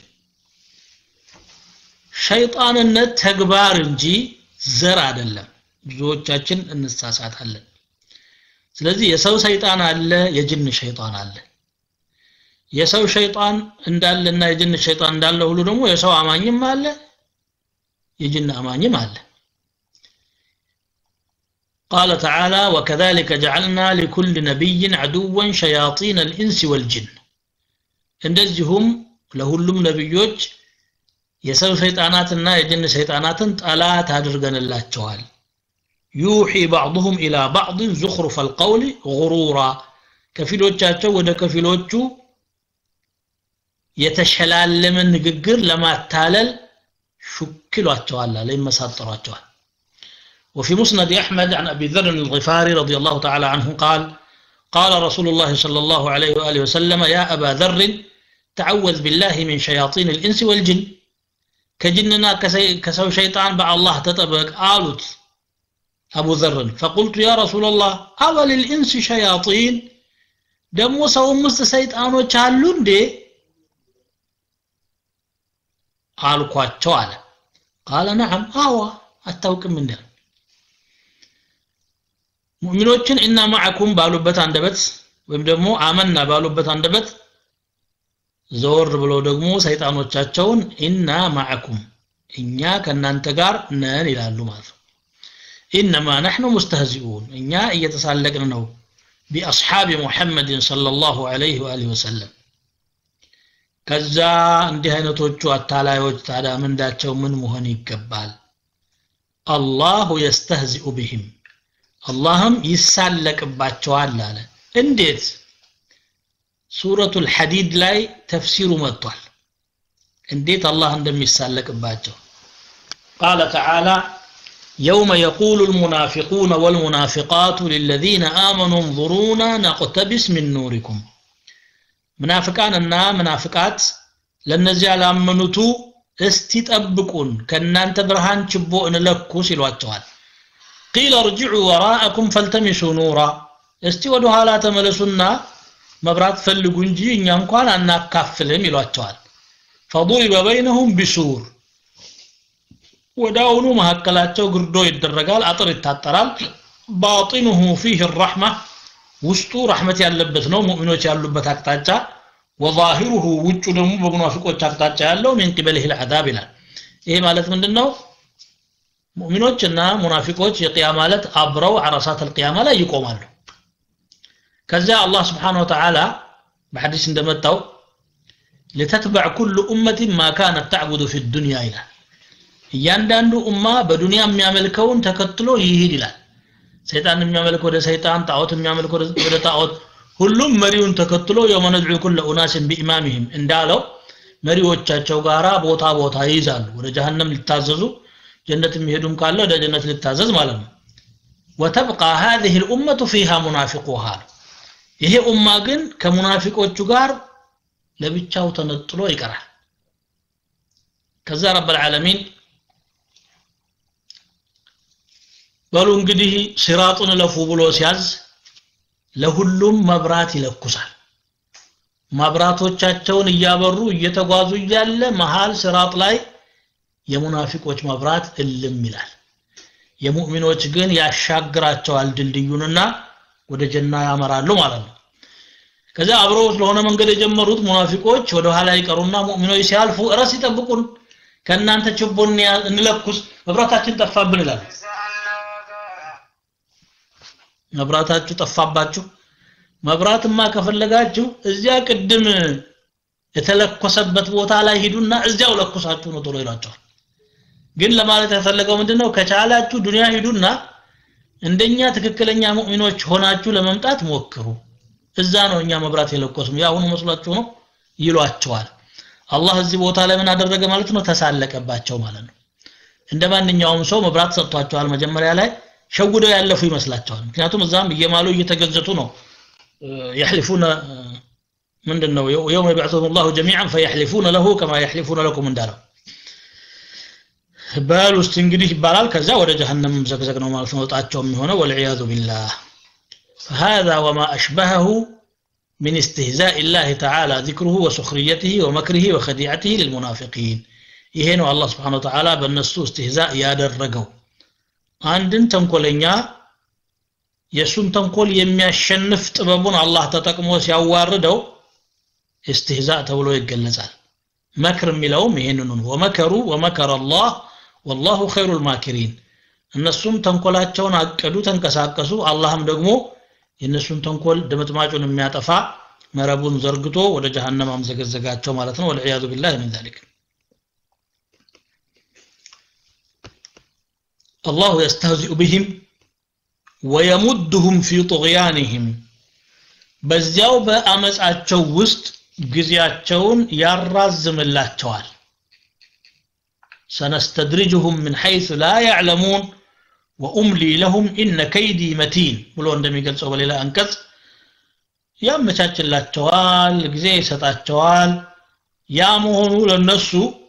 ሸይጣንነት ተግባር እንጂ ዘር አይደለም ብዙዎቻችን እንሳሳታለን ስለዚህ የሰው ሰይጣን አለ የጅን ሸይጣን አለ የሰው ሸይጣን እንዳለና የጅን ሸይጣን እንዳለ ሁሉ ደግሞ የሰው አማኝም አለ የጅን አማኝም አለ قال تعالى وكذلك جعلنا لكل نبي عدوا شياطين الإنس والجن እንደዚሁም ለሁሉም ነብዮች የሰው ሰይጣናትና የጅን ሰይጣናትን ጠላት አድርገንላቸዋል يوحي بعضهم إلى بعض زخرف القول غرورا ከፊሎቻቸው ወደ ከፊሎቹ የተሸላለመ ንግግር ለማታለል ሹክሏቸዋል ለይመሳጠሯቸዋል وفي مسند أحمد عن أبي ذر الغفاري رضي الله تعالى عنه قال قال رسول الله صلى الله عليه وآله وسلم يا أبا ذر تعوذ بالله من شياطين الإنس والجن كجننا كسو شيطان بع الله تطبق قالت أبو ذر فقلت يا رسول الله أول الإنس شياطين دمو سو مست شيطانو چالون دي قالوا كواتشو على قال نعم آوا التوكم من ده مؤمنوችን እና معكم ባሉበት አንደበት ወይም ደግሞ አመና ባሉበት አንደበት ዞር ብሎ ደግሞ ሰይጣኖቻቸውን ኢና معكم እኛ ከናንተ ጋር ነን ይላሉ ማለት ነው انما نحن مستهزئون እኛ እየተሳለቅን ነው باصحاب محمد صلى الله عليه واله وسلم ከዛ እንዲህ አይነቶቹ አታላዮች ታዲያ ምንዳቸው ምን መሆን ይገባል الله يستهزئ بهم اللهم ይሳለቅባቸዋል አለ እንዴት سورة الحديد ላይ ተፍሲሩ መጥቷል እንዴት አላህ እንደሚሳለቅባቸው قال تعالى يوم يقول المنافقون والمنافقات للذين آمنوا انظرونا نقتبس من نوركم منافقاننا منافقات ለነዚያ ላመኑቱ እስቲ ጠብቁን ከናንተ ብርሃን ችቦ እንለኩስ ይሏቸዋል قيل ارجعوا وراءكم فالتمسوا نورا እስቲ ወደ ኋላ ተመለሱና መብራት ፈልጉ እንጂ እኛ እንኳን አናካፍልም ይሏቸዋል فضرب بينهم بسور ወዳውኑ መሐከላቸው ግርዶ ይደረጋል አጥር ይታጠራል باطنه فيه الرحمة ውስጡ ረህመት ያለበት ነው ሙእሚኖች ያሉበት አቅጣጫ وظاهره ውጭ ደግሞ በሙናፊቆች አቅጣጫ ያለው من قبله العذاب ይላል ይሄ ማለት ምንድነው ሙእሚኖችና ሙናፊቆች የቂያማ ዕለት አብረው عرصات القيامه ላይ ይቆማሉ ከዛ አላህ Subhanahu Wa Ta'ala በሐዲስ እንደመጣው لتتبع كل امه ما كانت تعبد في الدنيا ይላል እያንዳንዱ ኡማ በዱንያ የሚያመልከውን ተከትሎ ይሄድ ይላል ሰይጣን የሚያመልከው ወደ ሰይጣን ጣዖት የሚያመልከው ወደ ጣዖት ሁሉም መሪውን ተከትሎ يوم ندعو كل اناس بامامهم እንዳለው መሪዎቻቸው ጋራ ቦታ ቦታ ይይዛሉ ወደ ጀሃነም ሊታዘዙ ጀነት የሚሄዱም ካለ ወደ ጀነት ሊታዘዝ ማለት ነው وتبقى هذه الامه فيها منافقوها ይሄ ኡማ ግን ከሙናፊቆቹ ጋር ለብቻው ተነጥሎ ይቀራል ከዛ رب العالمين ባሉ እንግዲህ ሲራጡን ለፉ ብሎ ሲያዝ ለሁሉም መብራት ይለኩሳል መብራቶቻቸውን እያበሩ እየተጓዙ ይያለ መሃል ሲራጥ ላይ የሙናፊቆች መብራት እልም ይላል የሙእሚኖች ግን ያሻግራቸዋል ድልድዩንና ወደ ጀና ያመራሉ ማለት ነው ከዛ አብረው ስለሆነ መንገድ የጀመሩት ሙናፊቆች ወደ ኋላ ይቀሩና ሙእሚኖች ሲያልፉ እረስ ይጠብቁን ከናንተ ችቦን እንለኩስ መብራታችን ጠፋብን ይላል መብራታችሁ ጠፋባችሁ መብራትማ ከፈለጋችሁ እዚያ ቅድም የተለኮሰበት ቦታ ላይ ሄዱና እዚያው ለኩሳችሁ ነው ቶሎ ይላቸዋል ግን ለማለት ያፈለገው ምንድነው ከቻላችሁ ዱንያ ሄዱና እንደኛ ትክክለኛ ሙእሚኖች ሆናችሁ ለመምጣት ሞክሩ እዛ ነው እኛ መብራት የለኮስም ያሁኑ መስሏችሁ ነው ይሏቸዋል አላህ እዚህ ቦታ ላይ ምን አደረገ ማለት ነው ተሳለቀባቸው ማለት ነው እንደማንኛውም ሰው መብራት ሰጥቷቸዋል መጀመሪያ ላይ ሸውደው ያለፉ ይመስላቸዋል ምክንያቱም እዛም እየማሉ እየተገዘቱ ነው يحلفون ምንድነው يوم يبعثهم الله جميعا فيحلفون له كما يحلفون لكم እንዳለው ባል ውስጥ እንግዲህ ይባላል ከዛ ወደ ጀሃነም ዘግዘግ ነው ማለት ነው ወጣቸው የሚሆነው والعياذ بالله هذا وما اشبهه من استهزاء الله تعالى ذكره وسخريته ومكره وخديعته للمنافقين ይሄ ነው አላህ Subhanahu Wa Ta'ala በእነሱ استهزاء ያደረገው አንድን ተንኮለኛ የሱን ተንኮል የሚያሸንፍ ጥበቡን አላህ ተጠቅሞ ሲያዋርደው استهزاء ተብሎ ይገለጻል መክር የሚለውም ይሄንን ነው ወመከሩ ወመከረ الله والله خير الماكرين እነሱም ተንኮላቸውን አቀዱ ተንቀሳቀሱ አላህም ደግሞ የነሱን ተንኮል ደመጥማጩን የሚያጠፋ መረቡን ዘርግቶ ወደ ጀሃነም አምዘገዘጋቸው ማለት ነው والعياذ بالله من ذلك الله يستهزئ بهم ويمدهم في طغيانهم በዚያው በአመጻቸው ውስጥ ግዚያቸውን ያራዝምላቸዋል سنستدرجهم من حيث لا يعلمون وأملي لهم إن كيدي متين ብሎ እንደሚገልጸው በሌላ አንቀጽ ያመቻችላቸዋል ጊዜ ይሰጣቸዋል ያ መሆኑ ለነሱ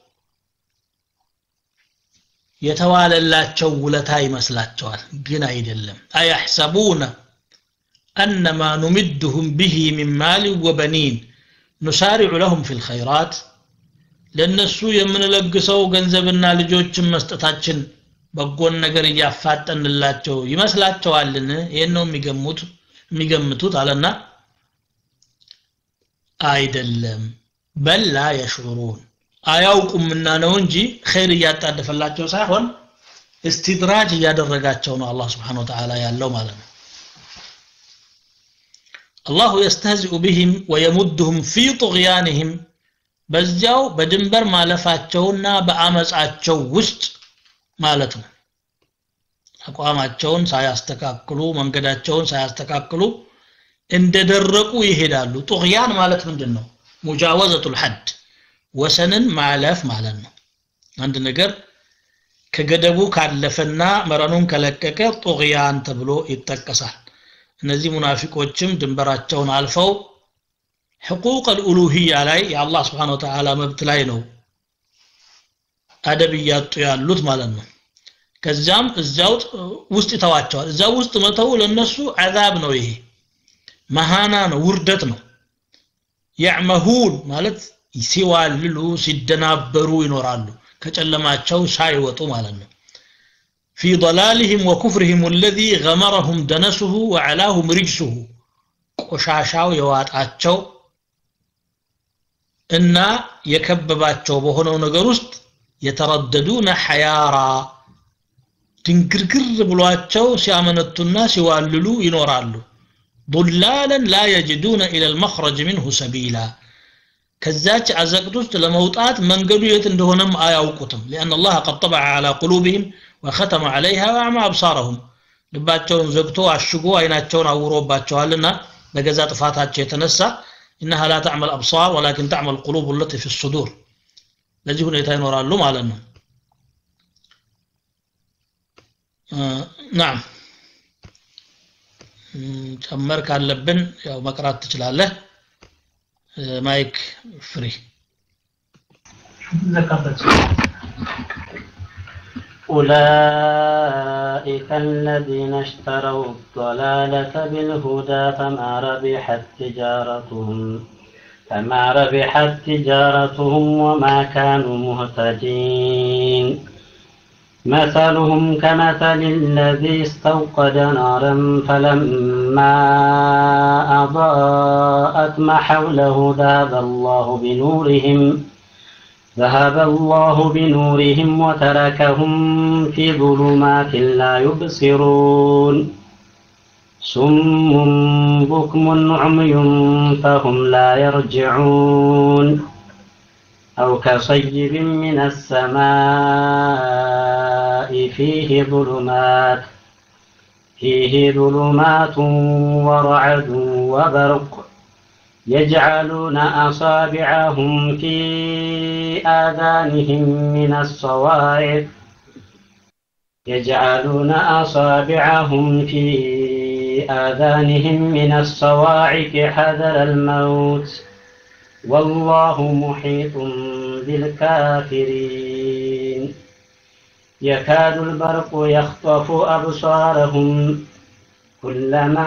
የተዋለላቸው ውለታ ይመስላቸዋል ግን አይደለም አያህሰቡና انما نمدهم به من مال وبنين نسارع لهم في الخيرات ለነሱ የምንለግሰው ገንዘብና ልጆችን መስጠታችን በጎን ነገር ያፋጠንላቸው ይመስላቸዋልን ይሄን ነው የሚገሙት የሚገምቱት አለና አይደለም በላ يشعرون አያውቁምና ነው እንጂ ኸይር ያጣደፈላቸው ሳይሆን استدراج ያደረጋቸው ነው አላህ Subhanahu Wa Ta'ala ያለው ማለት ነው الله يستهزئ بهم ويمدهم في طغيانهم በዚያው በድንበር ማለፋቸውና በአመጻቸው ውስጥ ማለት ነው አቋማቸውን ሳያስተካክሉ መንገዳቸውን ሳያስተካክሉ እንደደረቁ ይሄዳሉ طغيان ማለት ምንድነው ሙጃወዘቱ الحد ወሰንን ማለፍ ማለት ነው አንድ ነገር ከገደቡ ካለፈና መረኑን ከለቀቀ طغيان ተብሎ ይጠቀሳል እነዚህ ሙናፊቆችም ድንበራቸውን አልፈው حقوق الالوهيه ላይ የአላህ Subhanahu Wa Ta'ala መብት ላይ ነው አደብ ያጡ ያሉት ማለት ነው ከዛም እዛው ውስጥ ይተዋቸዋል እዛው ውስጥ መተው ለነሱ عذاب ነው ይሄ መሃና ነው ውርደት ነው يعمهون ማለት ሲዋልሉ ሲደናበሩ ይኖራሉ ከጨለማቸው ሳይወጡ ማለት ነው في ضلالهم وكفرهم الذي غمرهم دنسه وعلاهم رجسه ቆሻሻው የዋጣቸው እና የከበባቸው በሆነው ነገር ውስጥ የተረደዱና حيارا ድንግርግር ብሏቸው ሲያመነቱና ሲዋልሉ ይኖራሉ ضلالا لا يجدون الى المخرج منه سبيلا ከዛች አዘቅት ውስጥ ለመውጣት መንገዱ የት እንደሆነም አያውቁትም لان الله قد طبع على قلوبهم وختم عليها واعمى ابصارهم ልባቸውን ዘግቶ አሽጎ አይናቸውን አውሮባቸዋልና በገዛ ጥፋታቸው የተነሳ انها لا تعمل ابصار ولكن تعمل القلوب التي في الصدور ለዚህ ሁኔታ ይኖራሉ ማለት ነው نعم ተመር ካለብን ያው መቅራት ትችላለህ ማይክ ፍሪ أولئك الذين اشتروا الضلالة بالهدى فما ربحت تجارتهم فما ربحت تجارتهم وما كانوا مهتدين مثلهم كمثل الذي استوقد نارا فلما أضاءت ما حوله ذهب الله بنورهم ذهب الله بنورهم وتركهم في ظلمات لا يبصرون صم بكم عمي فهم لا يرجعون أو كصيب من السماء فيه ظلمات فيه ظلمات ورعد وبرق يجعلون أصابعهم في آذانهم من الصواعق يجعلون أصابعهم في آذانهم من الصواعق حذر الموت والله محيط بالكافرين يكاد البرق يخطف أبصارهم كلما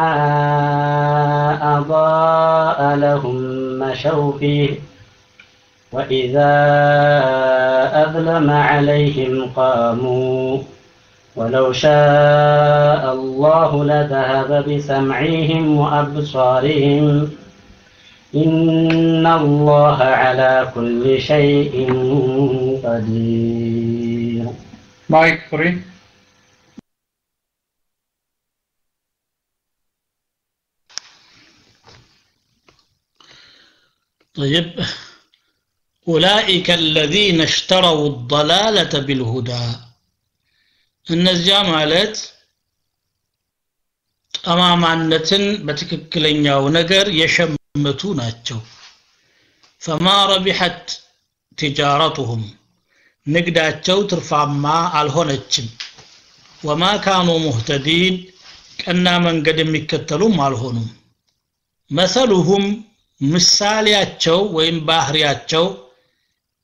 أضاء لهم مشوا فيه وإذا أظلم عليهم قاموا ولو شاء الله لذهب بسمعهم وأبصارهم إن الله على كل شيء قدير. Mike free. طيب أولئك الذين اشتروا الضلالة بالهدى እነዚያ ማለት ጠማማነትን በትክክለኛው ነገር የሸመቱ ናቸው فما ربحت تجارتهم ንግዳቸው ትርፋማ አልሆነችም وما كانوا مهتدين ቀና መንገድ የሚከተሉም አልሆኑም مثلهم ምሳሌያቸው ወይም ባህሪያቸው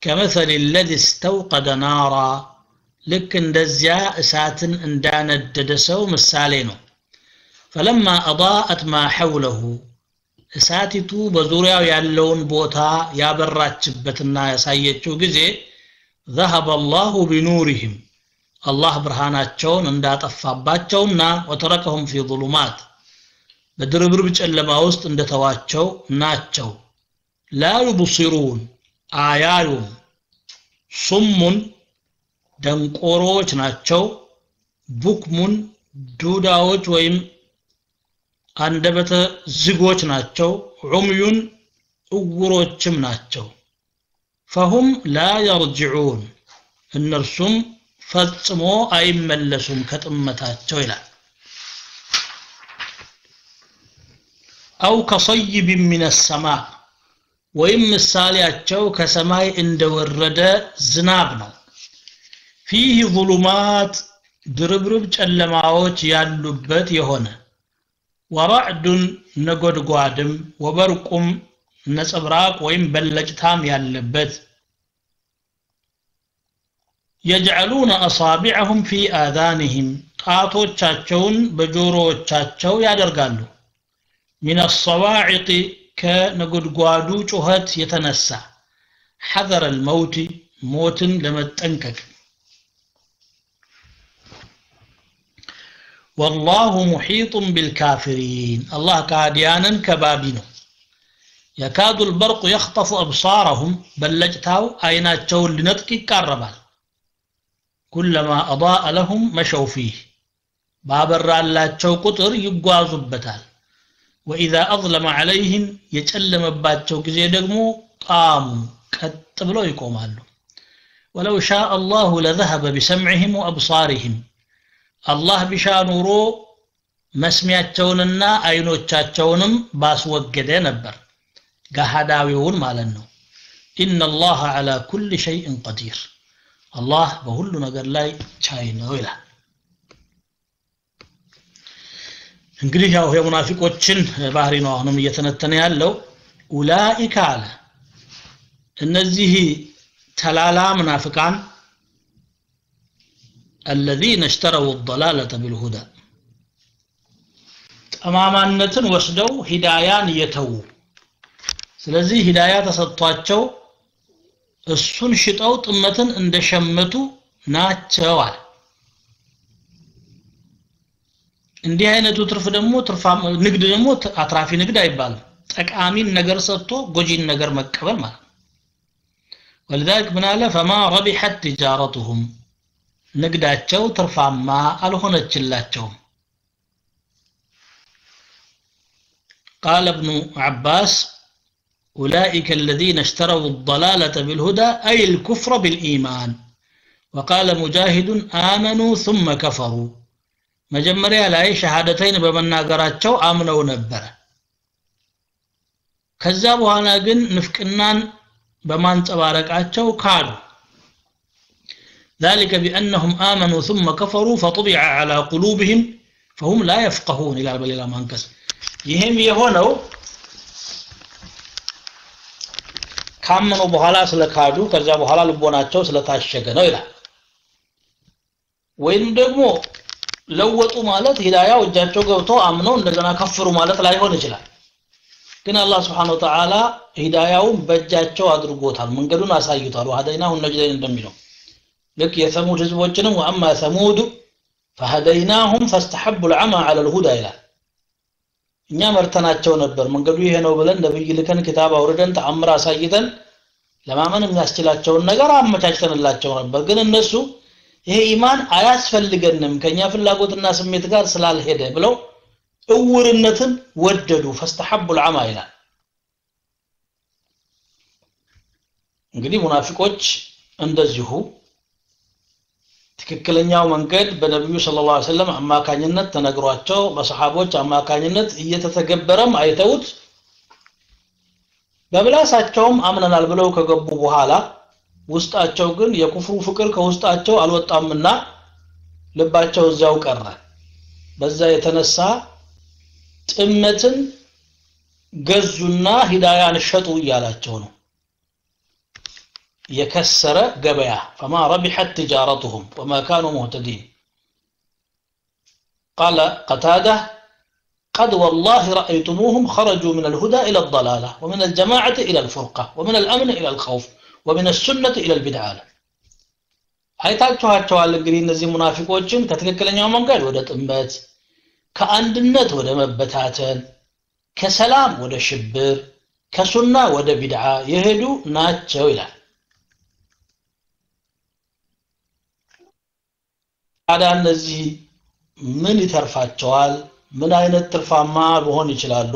كمثل الذي استوقد نارا لك اندزيا اساتن انداندد سو ምሳሌ ነው فلما اضاءت ما حوله እሳቲቱ በዙሪያው ያለውን ቦታ ያበራችበትና ያሳየችው ጊዜ ذهب الله بنورهم الله ብርሃናቸውን እንዳጠፋባቸውና وتركهم في ظلمات በድርብርብ ጨለማ ውስጥ እንደተዋቸው ናቸው لا يبصرون አያዩም ሱሙን ደንቆሮች ናቸው ቡክሙን ዱዳዎች ወይም አንደበተ ዝጎች ናቸው ዑምዩን እውሮችም ናቸው فهم لا يرجعون እነርሱም ፈጽሞ አይመለሱም ከጥመታቸው ይላል أو كصيب من السماء ወይም ምሳሌያቸው ከሰማይ እንደወረደ ዝናብ ነው فيه ظلمات ድርብርብ ጨለማዎች ያሉበት የሆነ ورعد ነጎድጓድም ወበርቁም ነጸብራቅ ወይም በለጭታም ያለበት يجعلون أصابعهم في آذانهم ጣቶቻቸውን በጆሮዎቻቸው ያደርጋሉ من الصواعق ከነጎድጓዱ ጩኸት የተነሳ حذر الموت موتን ለመጠንቀቅ والله محيط بالكافرين الله كاديانا كبابينو يكاد البرق يخطف أبصارهم بلجتاو عيناتشون لنطق يقربال كلما أضاء لهم مشوا فيه بابر اللاتشو قطر يقوازبتال وإذا أظلم عليهم يتألم باتشو كزي دقمو قاموا كتبلو يقومالو ولو شاء الله لذهب بسمعهم وأبصارهم الله بشا نورو መስሚያቸውንና አይኖቻቸውንም ባስወገደ ነበር ጋሃዳዊውን ማለት ነው ان الله على كل شيء قدير الله በሁሉ ነገር ላይ ቻይ ነው ይላል እንግዲህ ያው የሙናፊቆችን ባህሪ ነው አሁንም እየተነተነ ያለው ኡላኢካ አለ እነዚህ ተላላ ሙናፊቃን الذين اشتروا الضلالة بالهدى ጠማማነትን ወስደው ሂዳያን የተው ስለዚህ ሂዳያ ተሰጥቷቸው እሱን ሽጠው ጥመትን እንደሸመቱ ናቸው አለ እንዲህ አይነቱ ትርፍ ደግሞ ትርፋ ንግድ ደግሞ አትራፊ ንግድ አይባልም ጠቃሚን ነገር ሰጥቶ ጎጂን ነገር መቀበል ማለት ولذلك من قال فما ربحت تجارتهم ንግዳቸው ትርፋማ አልሆነችላቸውም قال ابن عباس أولئك الذين اشتروا الضلالة بالهدى أي الكفر بالإيمان وقال مجاهد آمنوا ثم كفروا مجمريا لاي شهادتين بمناغراتቸው አምነው ነበር ከዛ በኋላ ግን ንፍቅናን በማንጸባረቃቸው ካዱ ذلك بأنهم آمنوا ثم كفروا فطبع على قلوبهم فهم لا يفقهون إلى بليلا مانكس ይሄም የሆነው ካመኑ በኋላ ስለካዱ ከዛ በኋላ ልቦናቸው ስለታሸገ ነው ይላል ወይም ደግሞ ለወጡ ማለት ሂዳያው እጃቸው ገብቶ አምነው እንደገና ከፍሩ ማለት ላይሆን ይችላል ግን አላህ Subhanahu Wa Ta'ala ሂዳያውን በእጃቸው አድርጎታል መንገዱን አሳይቷል ወሃደይናሁ ነጅደን እንደሚለው لك يا ثمود ህዝቦችንም وأما ثمود فهديناهم فاستحبوا العمى على الهدى إلى እኛ መርተናቸው ነበር መንገዱ ይሄ ነው ብለን ነብይ ልከን kitab አውርደን ተአምር አሳይተን ለማመን የሚያስችላቸውን ነገር አመቻችተንላቸው ነበር ግን እነሱ ይሄ ኢማን አያስፈልገንም ከኛ ፍላጎትና ስሜት ጋር ስላልሄደ ብለው እውርነትን ወደዱ فاستحبوا العمى إلى እንግዲህ ሙናፊቆች እንደዚሁ ትክክለኛው መንገድ በነብዩ ሰለላሁ ዐለይሂ ወሰለም አማካኝነት ተነግሯቸው በሰሃቦች አማካኝነት እየተተገበረም አይተውት በብላሳቸውም አምነናል ብለው ከገቡ በኋላ ውስጣቸው ግን የኩፍሩ ፍቅር ከውስጣቸው አልወጣምና ልባቸው እዛው ቀረ በዛ የተነሳ ጥመትን ገዙና ሂዳያን ሸጡ ይያላቸው ነው يكسر قبيا فما ربحت تجارتهم وما كانوا مهتدين قال قتادة قد والله رأيتموهم خرجوا من الهدى إلى الضلالة ومن الجماعة إلى الفرقة ومن الأمن إلى الخوف ومن السنة إلى البدعة አይታችኋቸዋል እንግዲህ እነዚህ ሙናፊቆችን ከትክክለኛው መንገድ ወደ ጥመት ከአንድነት ወደ መበታተን ከሰላም ወደ ሽብር ከሱና ወደ ቢድዓ የሄዱ ናቸው ይላል ታዲያ እነዚህ ምን ይተርፋቸዋል ምን አይነት ትርፋማ ሊሆን ይችላሉ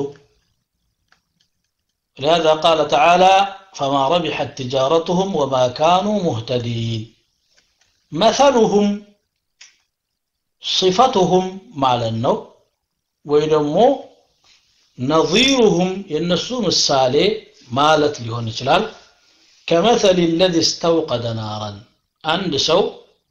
لهذا قال تعالى فما ربحت تجارتهم وما كانوا مهتدين مثلهم صفتهم معلنو ويدمو نظيرهم ينسون السالي مالت لهون يشلال كمثل الذي استوقد نارا عند سو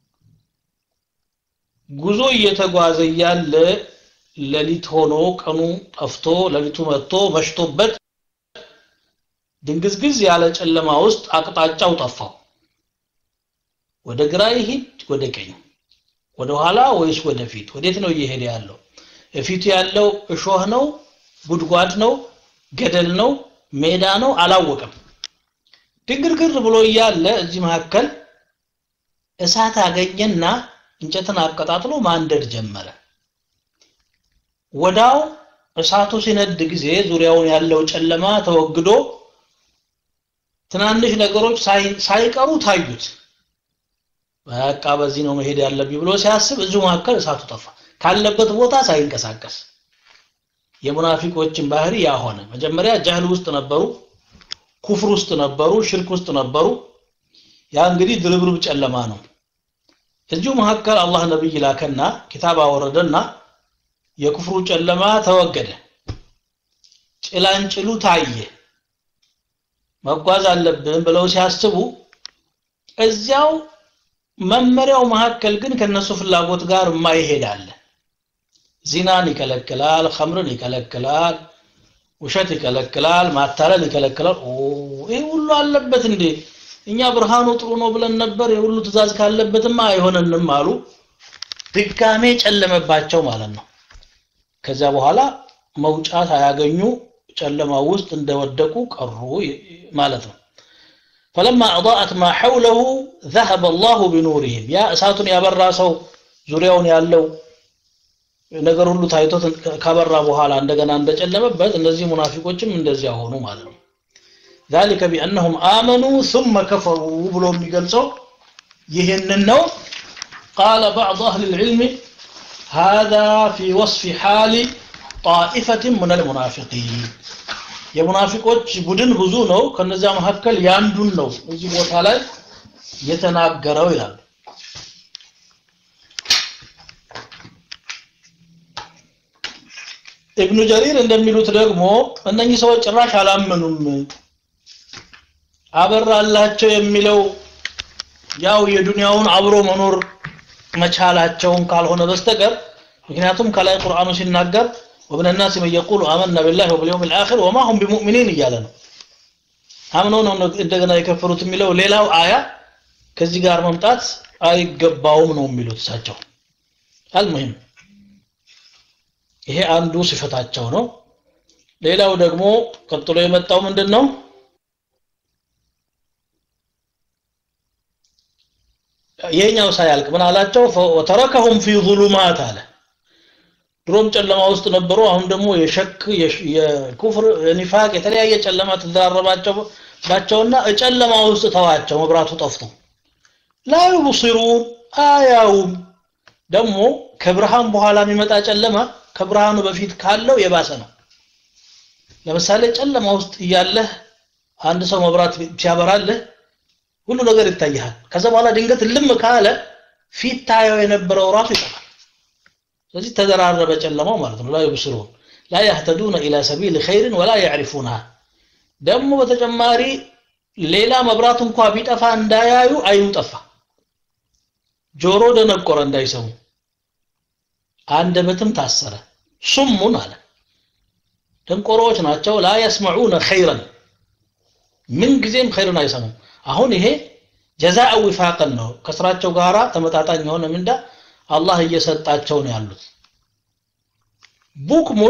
ጉዞ እየተጓዘ ያለ ለሊት ሆኖ ቀኑ ጠፍቶ ለሊቱ መጥቶ መሽቶበት ድንግዝግዝ ያለ ጨለማ ውስጥ አቅጣጫው ጠፋው ወደ ግራ ይሄድ ወደ ቀኝ ወደ ኋላ ወይስ ወደ ፊት ወዴት ነው እየሄደ ያለው እፊቱ ያለው እሾህ ነው ጉድጓድ ነው ገደል ነው ሜዳ ነው አላወቀም ድንግርግር ብሎ ያለ እዚህ መሐከል እሳት አገኘና እንጨትን አቀጣጥሎ ማንደድ ጀመረ ወዳው እሳቱ ሲነድ ጊዜ ዙሪያውን ያለው ጨለማ ተወግዶ ትናንሽ ነገሮች ሳይቀሩ ታዩት በቃ በዚህ ነው መሄድ ያለብኝ ብሎ ሲያስብ እዚሁ መሐከል እሳቱ ጠፋ ካለበት ቦታ ሳይንቀሳቀስ የሙናፊቆችን ባህሪ ያሆነ መጀመሪያ ጃህል ውስጥ ነበሩ ኩፍር ውስጥ ነበሩ ሽርክ ውስጥ ነበሩ ያ እንግዲህ ድርብርብ ጨለማ ነው እዚሁ መሐከል አላህ ነብይ ላከና ኪታብ አወረደና የኩፍሩ ጨለማ ተወገደ ጭላንጭሉ ታየ መጓዝ አለብን ብለው ሲያስቡ እዚያው መመሪያው መሐከል ግን ከነሱ ፍላጎት ጋር ማይሄዳል ዚናን ይከለክላል ኸምርን ይከለክላል ውሸት ይከለክላል ማታለል ይከለክላል ኦ ይሄ ሁሉ አለበት እንዴ እኛ ብርሃኑ ጥሩ ነው ብለን ነበር የሁሉ ትእዛዝ ካለበትማ አይሆነንም አሉ ድጋሜ ጨለመባቸው ማለት ነው ከዛ በኋላ መውጫት አያገኙ ጨለማ ውስጥ እንደወደቁ ቀሩ ማለት ነው فلما اضاءت ما حوله ذهب الله بنورهم يا እሳቱን ያበራ ሰው ዙሪያውን ያለው ነገር ሁሉ ታይቶ ካበራ በኋላ እንደገና እንደጨለመበት እነዚህ ሙናፊቆችም እንደዚያ ሆኑ ማለት ነው ذلك بانهم امنوا ثم كفروا ብሎ የሚገልጸው ይሄንን ነው قال بعض اهل العلم هذا في وصف حال طائفه من المنافقين የሙናፊቆች ቡድን ብዙ ነው ከነዛ መሐከል ያንዱን ነው እዚህ ቦታ ላይ የተናገረው ይላል ኢብኑ ጀሪር እንደሚሉት ደግሞ እነኚህ ሰዎች ጭራሽ አላመኑም አበራላቸው የሚለው ያው የዱንያውን አብሮ መኖር መቻላቸውን ካልሆነ በስተቀር ምክንያቱም ከላይ ቁርአኑ ሲናገር ومن الناس من يقول آمنا بالله وباليوم الآخر وما هم بمؤمنين يالنا አምነው ነው እንደገና የከፈሩት የሚለው ሌላው አያ ከዚህ ጋር መምጣት አይገባውም ነው የሚሉት ሳቸው አልሙሂም ይሄ አንዱ ሲፈታቸው ነው ሌላው ደግሞ ቀጥሎ የመጣው ምንድነው የኛው ሳያልቅ ምን አላቸው ወተረከሁም في ظلمات አለ ድሮም ጨለማ ውስጥ ነበሩ አሁን ደግሞ የሸክ የኩፍር ኒፋቅ የተለያየ ጨለማ ተደራረባቸው ባቸውና ጨለማ ውስጥ ተዋቸው መብራቱ ጠፍቶ لا يبصرون አያውም ደግሞ ከብርሃን በኋላ የሚመጣ ጨለማ ከብርሃኑ በፊት ካለው የባሰ ነው ለምሳሌ ጨለማ ውስጥ ያለህ አንድ ሰው መብራት ሲያበራልህ ሁሉ ነገር ይታያል ከዛ በኋላ ድንገት ልም ካለ ፊት ታየው የነበረው ራሱ ይጠፋል ስለዚህ ተደራረበ ጨለማው ማለት ነው لا يبصرون لا يهتدون الى سبيل خير ولا يعرفونها ደግሞ በተጨማሪ ሌላ መብራት እንኳን ቢጠፋ እንዳያዩ አይኑ ጠፋ ጆሮ ደነቆረ እንዳይሰሙ አንደበትም ታሰረ ሱሙን አለ ደንቆሮች ናቸው لا يسمعون خيرا ምን ጊዜም خيرን አይሰሙም አሁን ይሄ ጀዛአ ወፋቀን ነው ከስራቸው ጋራ ተመጣጣኝ የሆነ ምንዳ አላህ እየሰጣቸው ነው ያሉት ቡክሙን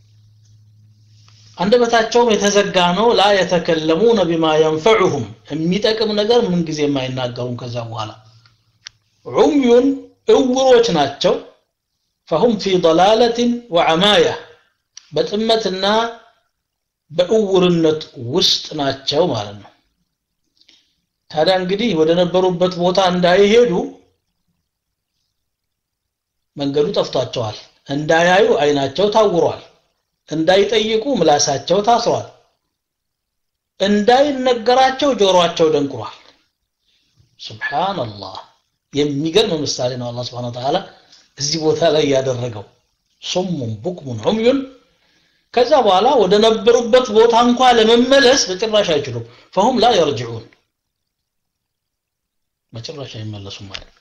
አንደበታቸው የተዘጋ ነው ላ የተከለሙን بما ينفعهم የሚጠቅም ነገር ምን ጊዜ የማይናገሩን ከዛ በኋላ ዑምዩን እውሮች ናቸው فهم في ضلاله وعمايه በጥመትና በእውርነት ውስጥ ናቸው ማለት ነው ታዲያ እንግዲህ ወደ ነበሩበት ቦታ እንዳይሄዱ መንገዱ ጠፍቷቸዋል እንዳያዩ አይናቸው ታውሯል እንዳይጠይቁ ምላሳቸው ታስሯል እንዳይነገራቸው ጆሮአቸው ደንቁሯል ሱብሃንአላህ የሚገርም ምሳሌ ነው አላህ Subhanahu Wa Ta'ala እዚህ ቦታ ላይ ያደረገው ሱሙን ቡክሙን ዑምዩን ከዛ በኋላ ወደ ነበሩበት ቦታ እንኳን ለመመለስ በጭራሽ አይችሉም فهم لا يرجعون በጭራሽ አይመለሱም ማለት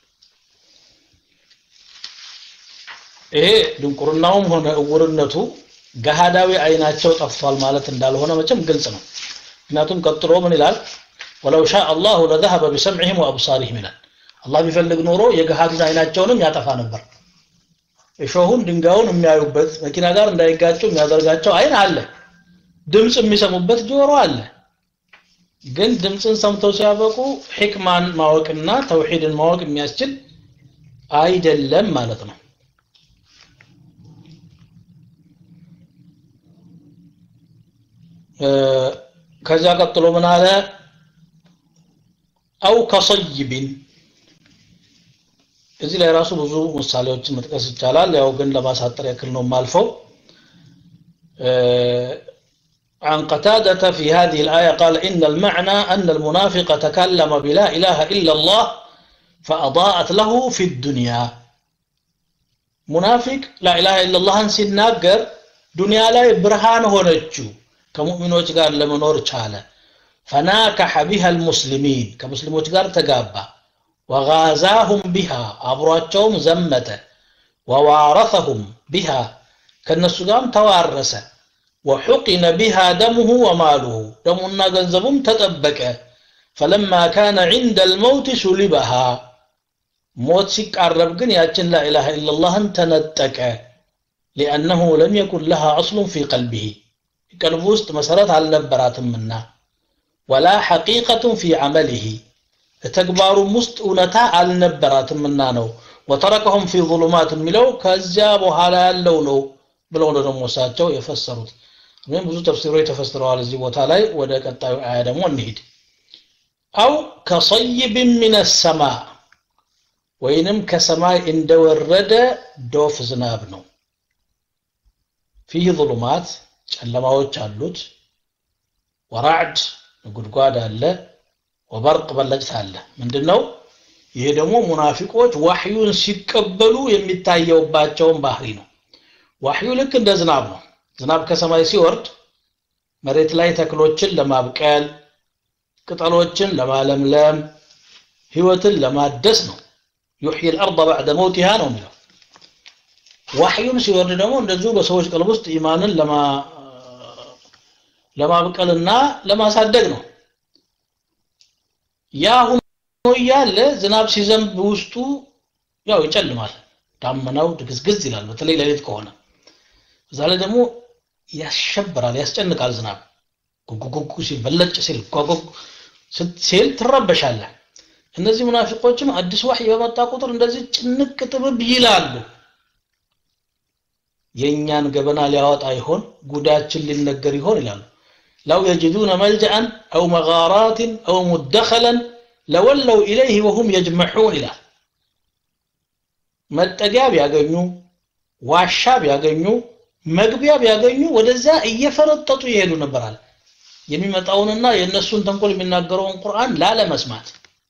ይሄ ድንቁርናውም ሆነ እውርነቱ ገሃዳዊ አይናቸው ጠፍቷል ማለት እንዳልሆነ መቼም ግልጽ ነው ምክንያቱም ቀጥሎ ምን ይላል ወለው ሻ አላሁ ለذهب بسمعهم وابصارهم ይላል አላህ ቢፈልግ ኖሮ የገሃዱን አይናቸውንም ያጠፋ ነበር እሾሁን ድንጋዩን የሚያዩበት መኪና ጋር እንዳይጋጩ የሚያደርጋቸው አይን አለ ድምጽ የሚሰሙበት ጆሮ አለ ግን ድምጽን ሰምተው ሲያበቁ ህክማን ማወቅና ተውሂድን ማወቅ የሚያስችል አይደለም ማለት ነው ከዛ ቀጥሎ ምን አለ አው ከሰይብን እዚህ ላይ ራሱ ብዙ ምሳሌዎችን መጥቀስ ይቻላል ያው ግን ለማሳጠር ያክል ነው ማልፈው عن قتادة في هذه الآية قال إن المعنى أن المنافق تكلم بلا إله إلا الله فأضاءت له في الدنيا منافق لا إله إلا الله سنناقر دنيا لا برهان هونجو كمؤمنوች ጋር ለመኖር ቻለ فناكح بها المسلمين كمسلموች ጋር ተጋባ وغازاهم بها አብሯቸውም ዘመተ ووارثهم بها ከነሱ ጋርም ተዋረሰ وحقن بها دمه وماله دمنا ገንዘቡም ተጠበቀ فلما كان عند الموت سلبها ሞት ሲቃረብ ግን ያችን لا إله إلا الله ተነጠቀ لأنه لم يكن لها أصل في قلبه قلب ውስጥ መሰረት አልነበራትምና ولا حقيقة في عمله ተግባሩ ውስጥ እውነታ አልነበራትምና ነው وتركهم في ظلمات ሚለው ከዛ በኋላ ያለው ነው ብለው ደግሞ ሳቸው የፈሰሩት ምን ብዙ ተፍሲሮች ተፈስረዋል እዚህ ቦታ ላይ ወደ ቀጣዩ አያ ደግሞ እንሂድ አው ከصيب من السماء ወይንም ከሰማይ እንደወረደ ዶፍ ዝናብ ነው فيه ظلمات ጨለማዎች አሉት ወራዕድ ጉድጓድ አለ ወበርቅ በለጭታ አለ ምንድነው ይሄ ደግሞ ሙናፊቆች ወህዩን ሲቀበሉ የሚታየውባቸው ባህሪ ነው ወህዩ ልክ እንደ ዝናብ ነው ዝናብ ከሰማይ ሲወርድ መሬት ላይ ተክሎችን ለማብቀል ቅጠሎችን ለማለምለም ህይወትን ለማደስ ነው يحيي الارض بعد موتها ነው የሚለው ወህዩን ሲወርድ ደግሞ እንደዚሁ በሰዎች ቀልብ ውስጥ ኢማንን ለማ ለማብቀልና ለማሳደግ ነው ያ ሆኖ ያለ ዝናብ ሲዘንብ ውስጡ ያው ይጨልማል ዳመናው ድግዝግዝ ይላል በተለይ ለሌት ከሆነ ዛለ ደግሞ ያሸብራል ያስጨንቃል ዝናብ ጉጉጉጉ ሲበለጭ ሲል ጉጉጉ ሲል ተረበሻለ እነዚህ ሙናፊቆችም አዲስ ወህይ በመጣ ቁጥር እንደዚህ ጭንቅ ጥብብ ይላሉ የኛን ገበና ሊያወጣ ይሆን ጉዳችን ሊነገር ይሆን ይላሉ لو يجدون ملجأ أو مغارات أو مدخلا لولوا إليه وهم يجمحون إلى متجاب ياغنيو واشاب ياغنيو مغبياب ياغنيو ወደዛ እየፈረጠጡ ይሄዱ ነበርአል የሚመጣውንና የነሱን ተንኮል የሚናገረውን ቁርአን ላለ መስማት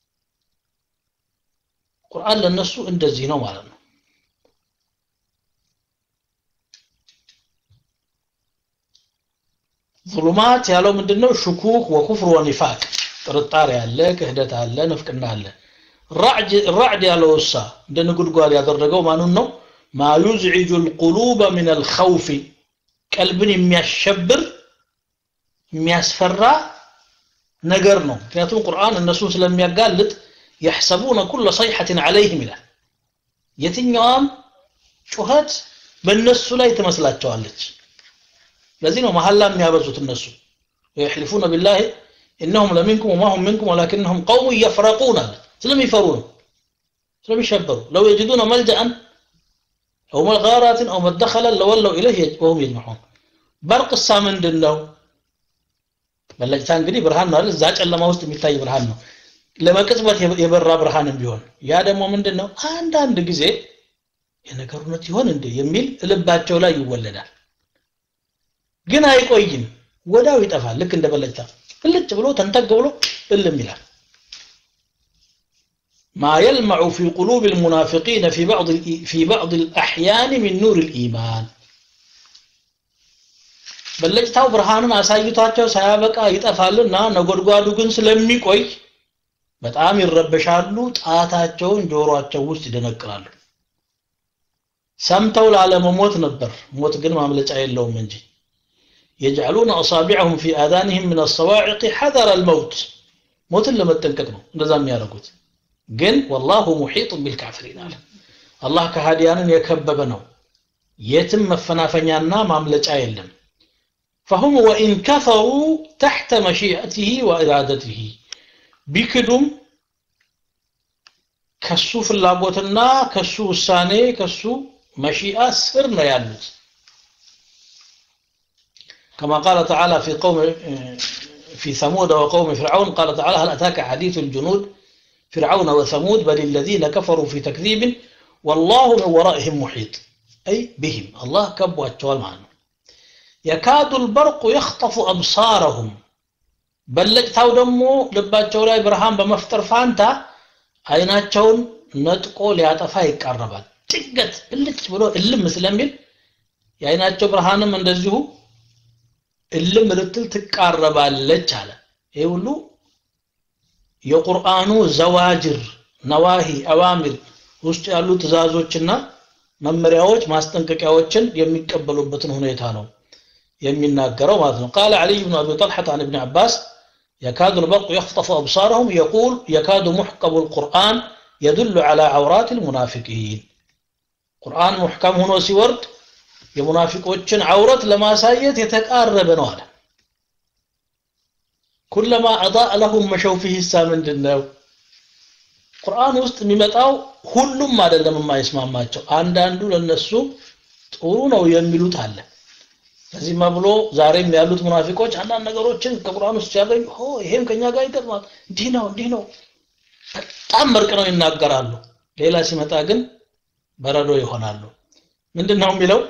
ቁርአን ለነሱ እንደዚህ ነው ማለት ነው ظلمات ያለው ምንድነው ሽኩክ ወኩፍር ወኒፋቅ ጥርጣሬ ያለ ክህደት አለ ንፍቅና አለ ራዕድ ራዕድ ያለውሳ እንደንጉድጓድ ያደረገው ማኑን ነው ما يزعج القلوب من الخوف قلبን የሚያሸብር የሚያስፈራ ነገር ነው ምክንያቱም ቁርአን እነሱን ስለሚያጋልጥ يحسبون كل صيحة عليهم ይላል የትኛውም ጩኸት በእነሱ ላይ ተመስላቸዋለች ለዚህ ነው መሐላ የሚያበዙት እነሱ يحلفون بالله انهم لمنكم وما هم منكم ولكنهم قوم يفرقون ስለሚፈሩን ስለሚሸበሩ لو يجدون ملجأ او مغارات او مدخلا لولوا اليه وهم يجمعون برق السامن دنو በለጭታ እንግዲህ ብርሃን ነው አይደል እዛ ጨለማ ውስጥ የሚታይ ብርሃን ነው ለመቅጽበት የበራ ብርሃንም ቢሆን ያ ደግሞ ምንድነው አንድ አንድ ጊዜ የነገሩነት ይሆን እንዴ የሚል ልባቸው ላይ ይወለዳል ግን አይቆይም ወዳው ይጠፋል ልክ እንደ በለጭታ ፍልጭ ብሎ ተንተግ ብሎ እልም ይላል ما يلمع في قلوب المنافقين في بعض في بعض الأحيان من نور الإيمان በለጭታው ብርሃኑን አሳይቷቸው ሳያበቃ ይጠፋልና ነጎድጓዱ ግን ስለሚቆይ በጣም ይረበሻሉ ጣታቸውን ጆሮአቸው ውስጥ ይደነቅራሉ ሰምተው ላለመሞት ነበር ሞት ግን ማምለጫ የለውም እንጂ يجعلون اصابعهم في اذانهم من الصواعق حذر الموت موتን ለመጠንቀቅ ነው እንደዛ የሚያደርጉት ግን والله محيط بالكافرين አለ አላህ ከሃዲያንን የከበበ ነው የትም መፈናፈኛና ማምለጫ የለም فهم وإن كفروا تحت مشيئته وإرادته بكدم كسو في اللابوتنا كسو الساني كسو مشيئة سرنا يالوت كما قال تعالى في قوم في ثمود وقوم فرعون قال تعالى هل أتاك حديث الجنود فرعون وثمود بل الذين كفروا في تكذيب والله من ورائهم محيط أي بهم الله كبوا التوال معنا يكاد البرق يخطف أبصارهم بلجتاو دمو لباتشو لاي برهان بمفتر فانتا عيناتشون نتقو لياطفا يقربال تقت بلج بلو الم مسلميل يعيناتشو برهانم እንደዚሁ الم ልትል ትቃረባለች አለ ይሄ ሁሉ የቁርአኑ ዘዋጅር ነዋሂ አዋሚር ውስጥ ያሉ ትእዛዞችና መመሪያዎች ማስጠንቀቂያዎችን የሚቀበሉበትን ሁኔታ ነው يمناغروا ماذا قال علي بن ابي طلحه عن ابن عباس يكاد البرق يخطف ابصارهم يقول يكاد محكم القران يدل على عورات المنافقين قران محكم هنا سيورد المنافقين عورات لما سايت يتقارب ነው አለ كلما اضاء لهم مشوا فيه السامن دنو قران ውስጥ የሚመጣው ሁሉም አይደለም የማይስማማቸው አንዳንዱ ለነሱ ጥሩ ነው የሚሉት አለ ስለዚህ ማብሎ ዛሬም ያሉት ሙናፊቆች አንዳንድ ነገሮችን ከቁርአን ውስጥ ያገኙ ሆ ይሄም ከኛ ጋር ይገጥማል እንዲህ ነው እንዲህ ነው በጣም መርቅ ነው ይናገራሉ ሌላ ሲመጣ ግን በረዶ ይሆናሉ ምንድነው የሚለው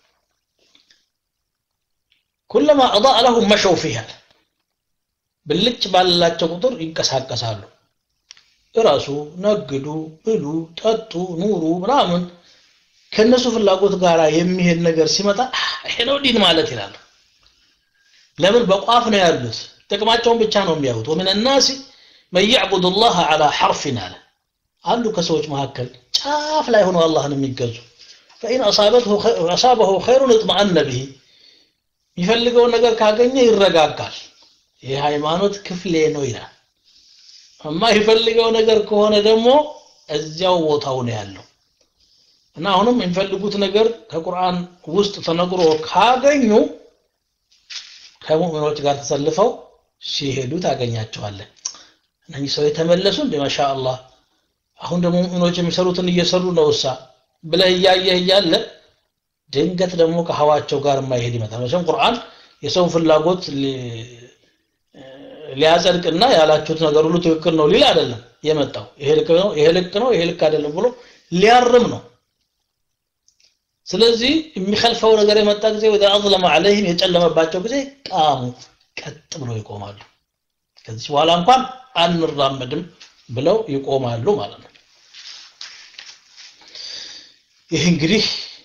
كلما اضاء لهم مشوا فيها ብልጭ ባላቸው ቁጥር ይንቀሳቀሳሉ እራሱ ነግዱ ብሉ ጠጡ ኑሩ ምናምን ከነሱ ፍላጎት ጋራ የሚሄድ ነገር ሲመጣ ይሄ ነው ዲን ማለት ይላል ለምን በቋፍ ነው ያሉት ጥቅማቸውን ብቻ ነው የሚያዩት ومن الناس من يعبد الله على حرفنا አንዱ ከሰዎች መካከል ጫፍ ላይ ሆኖ አላህን የሚገዙ فإن أصابته خير أصابه خير اطمأن به ይፈልገው ነገር ካገኘ ይረጋጋል ይሄ ሃይማኖት ክፍሌ ነው ይላል እማ ይፈልገው ነገር ከሆነ ደግሞ እዚያው ቦታው ነው ያለው እና አሁንም የሚፈልጉት ነገር ከቁርአን ውስጥ ተነግሮ ካገኙ ከሙእሚኖች ጋር ተሰልፈው ሲሄዱ ታገኛቸዋል እነኚህ ሰው የተመለሱ እንደ ማሻአላህ አሁን ደግሞ ሙእሚኖች የሚሰሩትን እየሰሩ ነውሳ ብለህ ያያህ ያለ ድንገት ደግሞ ከሐዋቸው ጋር ማይሄድ ይመጣል ማለት ቁርአን የሰው ፍላጎት ሊያጸድቅና ያላችሁት ነገር ሁሉ ትክክል ነው ሊል አይደለም የመጣው ይሄ ልክ ነው ይሄ ልክ ነው ይሄ ልክ አይደለም ብሎ ሊያርም ነው ስለዚህ የሚخلፈው ነገር የመጣ ጊዜ ወደ አظلم عليهم የጨለመባቸው ጊዜ ቃሙ ቀጥ ብሎ ይቆማሉ ከዚህ በኋላ እንኳን አንራመድም ብለው ይቆማሉ ማለት ነው ይሄ እንግዲህ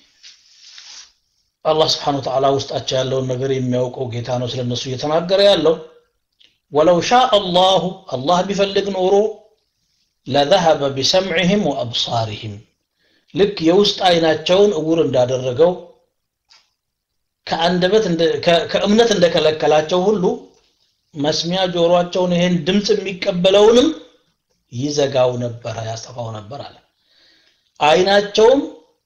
አላህ Subhanahu Wa Ta'ala ውስጣቸው ያለውን ነገር የሚያውቀው ጌታ ነው ስለነሱ እየተናገረ ያለው ولو شاء الله الله بيفلق نوره لذهب بسمعهم وابصارهم لك يوسط عيناቸውን እውር እንዳደረገው ከአንደበት ከእምነት እንደከለከላቸው ሁሉ መስሚያ ጆሮአቸውን ይሄን ድምጽ የሚቀበለውንም ይዘጋው ነበር ያስጠፋው ነበር አለ አይናቸውም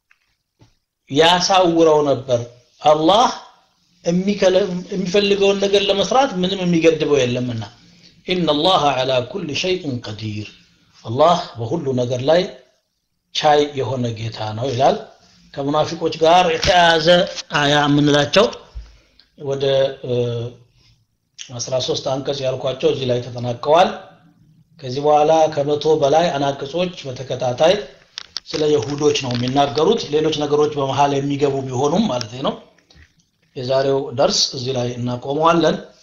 ያሳውረው ነበር አላህ የሚፈልገውን ነገር ለመስራት ምንም የሚገድበው የለምና ان الله على كل شيء قدير الله በሁሉ ነገር ላይ ቻይ የሆነ ጌታ ነው ይላል ከሙናፊቆች ጋር የተያዘ አያ ምንላቸው ወደ አስራ ሶስት አንቀጽ ያልኳቸው እዚህ ላይ ተጠናቀዋል ከዚህ በኋላ ከመቶ በላይ አናቅጾች በተከታታይ ስለ ይሁዶች ነው የሚናገሩት ሌሎች ነገሮች በመሃል የሚገቡ ቢሆኑም ማለት ነው የዛሬው ደርስ እዚህ ላይ እናቆመዋለን